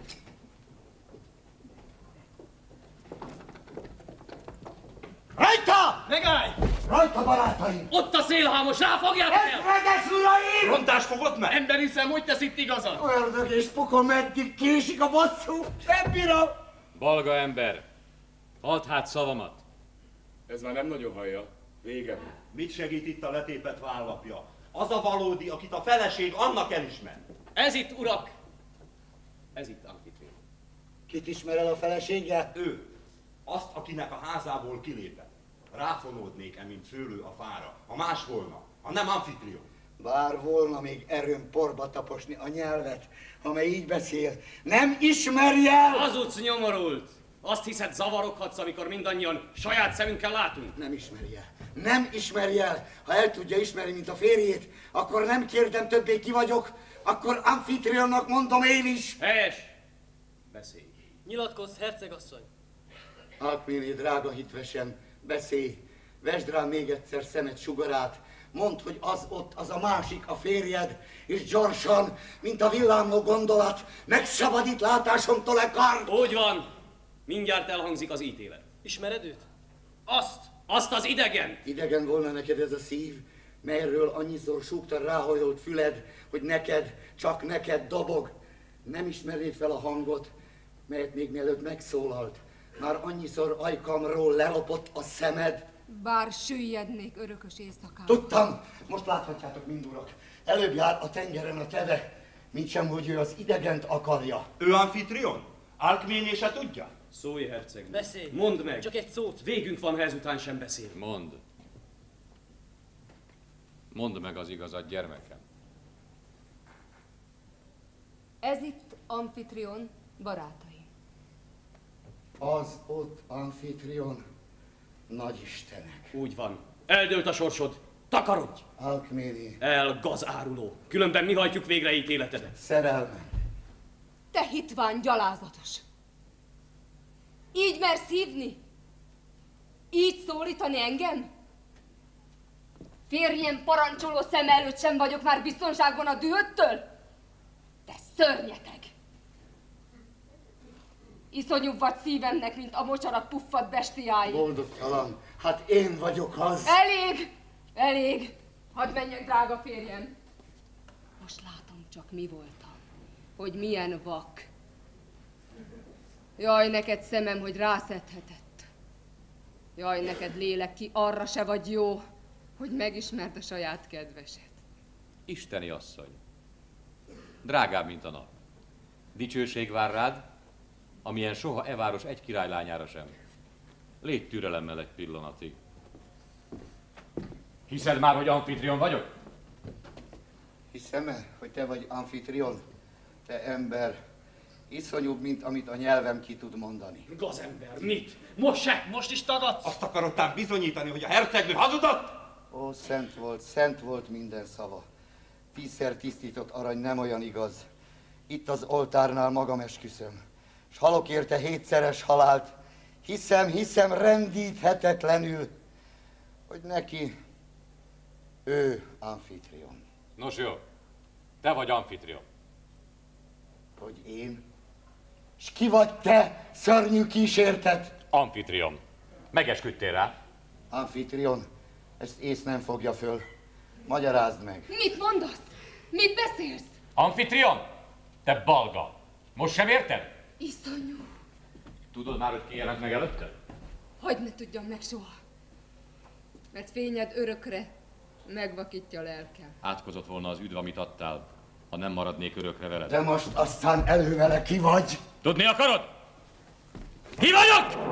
Rajta! Megállj! Rajta, barátaim! Ott a szélhámos, ráfogjátok el! Ezredes uraim! Rontás fogott meg? Ember hiszem, hogy tesz itt igazad? Ördög és pokol, meddig késik a bosszú? Nem bírom! Balga ember, add hát szavamat. Ez már nem nagyon hallja. Vége. Mit segít itt a letépet vállapja? Az a valódi, akit a feleség annak elismer. Ez itt, urak! Ez itt Amfitrion. Kit ismer el a felesége? Ő. Azt, akinek a házából kilépett. Ráfonódnék-e, mint szőlő a fára. Ha más volna, ha nem Amfitrion. Bár volna még erőm porba taposni a nyelvet, amely így beszél. Nem ismerj el! Hazudsz, nyomorult! Azt hiszed, zavaroghatsz, amikor mindannyian saját szemünkkel látunk? Nem ismerj el. Nem ismerj el. Ha el tudja ismerni, mint a férjét, akkor nem kérdem többé, ki vagyok, akkor Amfitrionnak mondom én is. Helyes! Beszélj. Nyilatkozz, hercegasszony. Alkméné, drága hitvesem, beszélj, vesd rám még egyszer szemed sugarát, mondd, hogy az ott, az a másik, a férjed, és gyorsan, mint a villámló gondolat, megszabadít látásomtól a kard! Úgy van, mindjárt elhangzik az ítélet. Ismered őt? Azt! Azt az idegen! Idegen volna neked ez a szív, melyről annyiszor súgta ráhajolt füled, hogy neked, csak neked dobog. Nem ismernéd fel a hangot, melyet még mielőtt megszólalt. Már annyiszor ajkamról lelopott a szemed. Bár süllyednék örökös éjszakában. Tudtam! Most láthatjátok mind, urak. Előbb jár a tengeren a teve, mint sem, hogy ő az idegent akarja. Ő Amfitrion? Alkméné se tudja? Szólj, herceg. Beszélj. Mondd meg. Csak egy szót. Végünk van, ha ezután sem beszél. Mondd. Mondd meg az igazat, gyermekem. Ez itt Amfitrion barátai. Az ott Amfitrion, nagyistenek. Úgy van. Eldőlt a sorsod. Takarodj! Alkméné. El, gazáruló. Különben mi hajtjuk végre ítéletedet. Szerelmem. Te hitvány gyalázatos! Így mersz hívni? Így szólítani engem? Férjem parancsoló szem előtt sem vagyok már biztonságban a dühöttől? Te szörnyeteg! Iszonyúbb vagy szívemnek, mint a mocsarat puffadt bestiái. Boldogtalan, hát én vagyok az. Elég! Elég! Hadd menjek, drága férjem! Most látom csak, mi voltam. Hogy milyen vak. Jaj, neked szemem, hogy rászedhetett. Jaj, neked lélek, ki arra se vagy jó, hogy megismerd a saját kedvesed. Isteni asszony, drágább, mint a nap. Dicsőség vár rád, amilyen soha e város egy királylányára sem. Légy türelemmel egy pillanatig. Hiszed már, hogy Amfitrion vagyok? Hiszem-e, hogy te vagy Amfitrion? Te ember, iszonyúbb, mint amit a nyelvem ki tud mondani. Gazember, mit? Most se? Most is tagadsz? Azt akarodtál bizonyítani, hogy a hercegnő hazudott? Ó, szent volt, szent volt minden szava. Tízszer tisztított arany nem olyan igaz. Itt az oltárnál magam esküszöm, s halok érte hétszeres halált. Hiszem, hiszem rendíthetetlenül, hogy neki ő Amfitrion. Nos jó, te vagy Amfitrion. Hogy én? S ki vagy te, szörnyű kísértet? Amfitrion. Megesküdtél rá? Amfitrion, ezt ész nem fogja föl. Magyarázd meg. Mit mondasz? Mit beszélsz? Amfitrion? Te balga. Most sem érted? Iszonyú. Tudod már, hogy ki jelent meg előtted? Hogy ne tudjam meg soha. Mert fényed örökre megvakítja lelkem. Átkozott volna az üdv, amit adtál, ha nem maradnék örökre veled. De most aztán elővele ki vagy? Tudni akarod? Ki vagyok?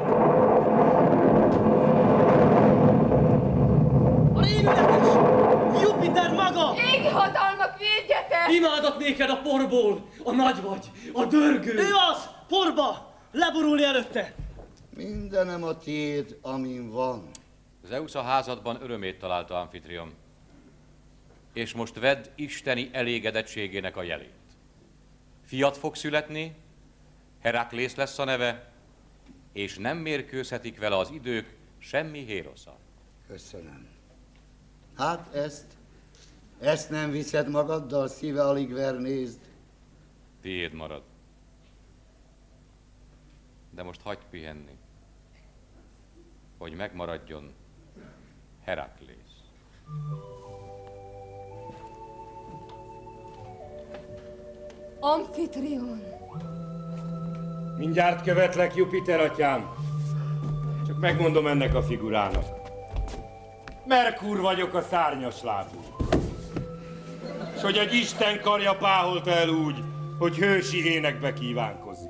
A rémületes! Jupiter maga! Égi hatalmak, védjetek! Imádok néked a porból! A nagy vagy, a dörgő! Ő az! Porba! Leborulni előtte! Mindenem a tiéd, amin van. Zeusz a házadban örömét találta, Amfitrion. És most vedd isteni elégedettségének a jelét. Fiat fog születni, Heraklész lesz a neve, és nem mérkőzhetik vele az idők semmi Hérosza. Köszönöm. Hát ezt, ezt nem viszed magaddal, szíve alig ver, nézd. Tiéd marad. De most hagyd pihenni, hogy megmaradjon Heraklész. Amfitrion! Mindjárt követlek, Jupiter atyám. Csak megmondom ennek a figurának. Merkur vagyok a szárnyas lábú. S hogy egy Isten karja páholta el úgy, hogy hősi énekbe kívánkozik.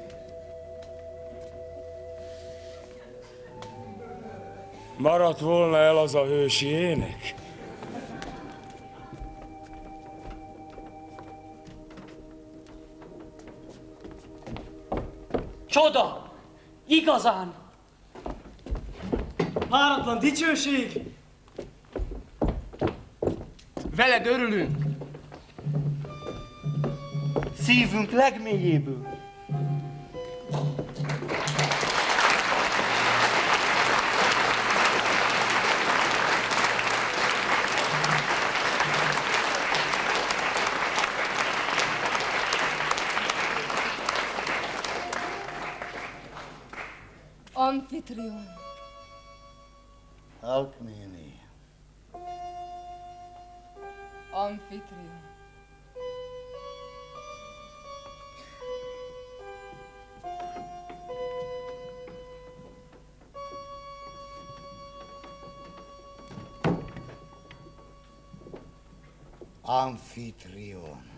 Maradt volna el az a hősi ének? Csoda! Igazán! Páratlan dicsőség! Veled örülünk! Szívünk legmélyéből! Amfitrion. Alkméné. Amfitrion. Amfitrion.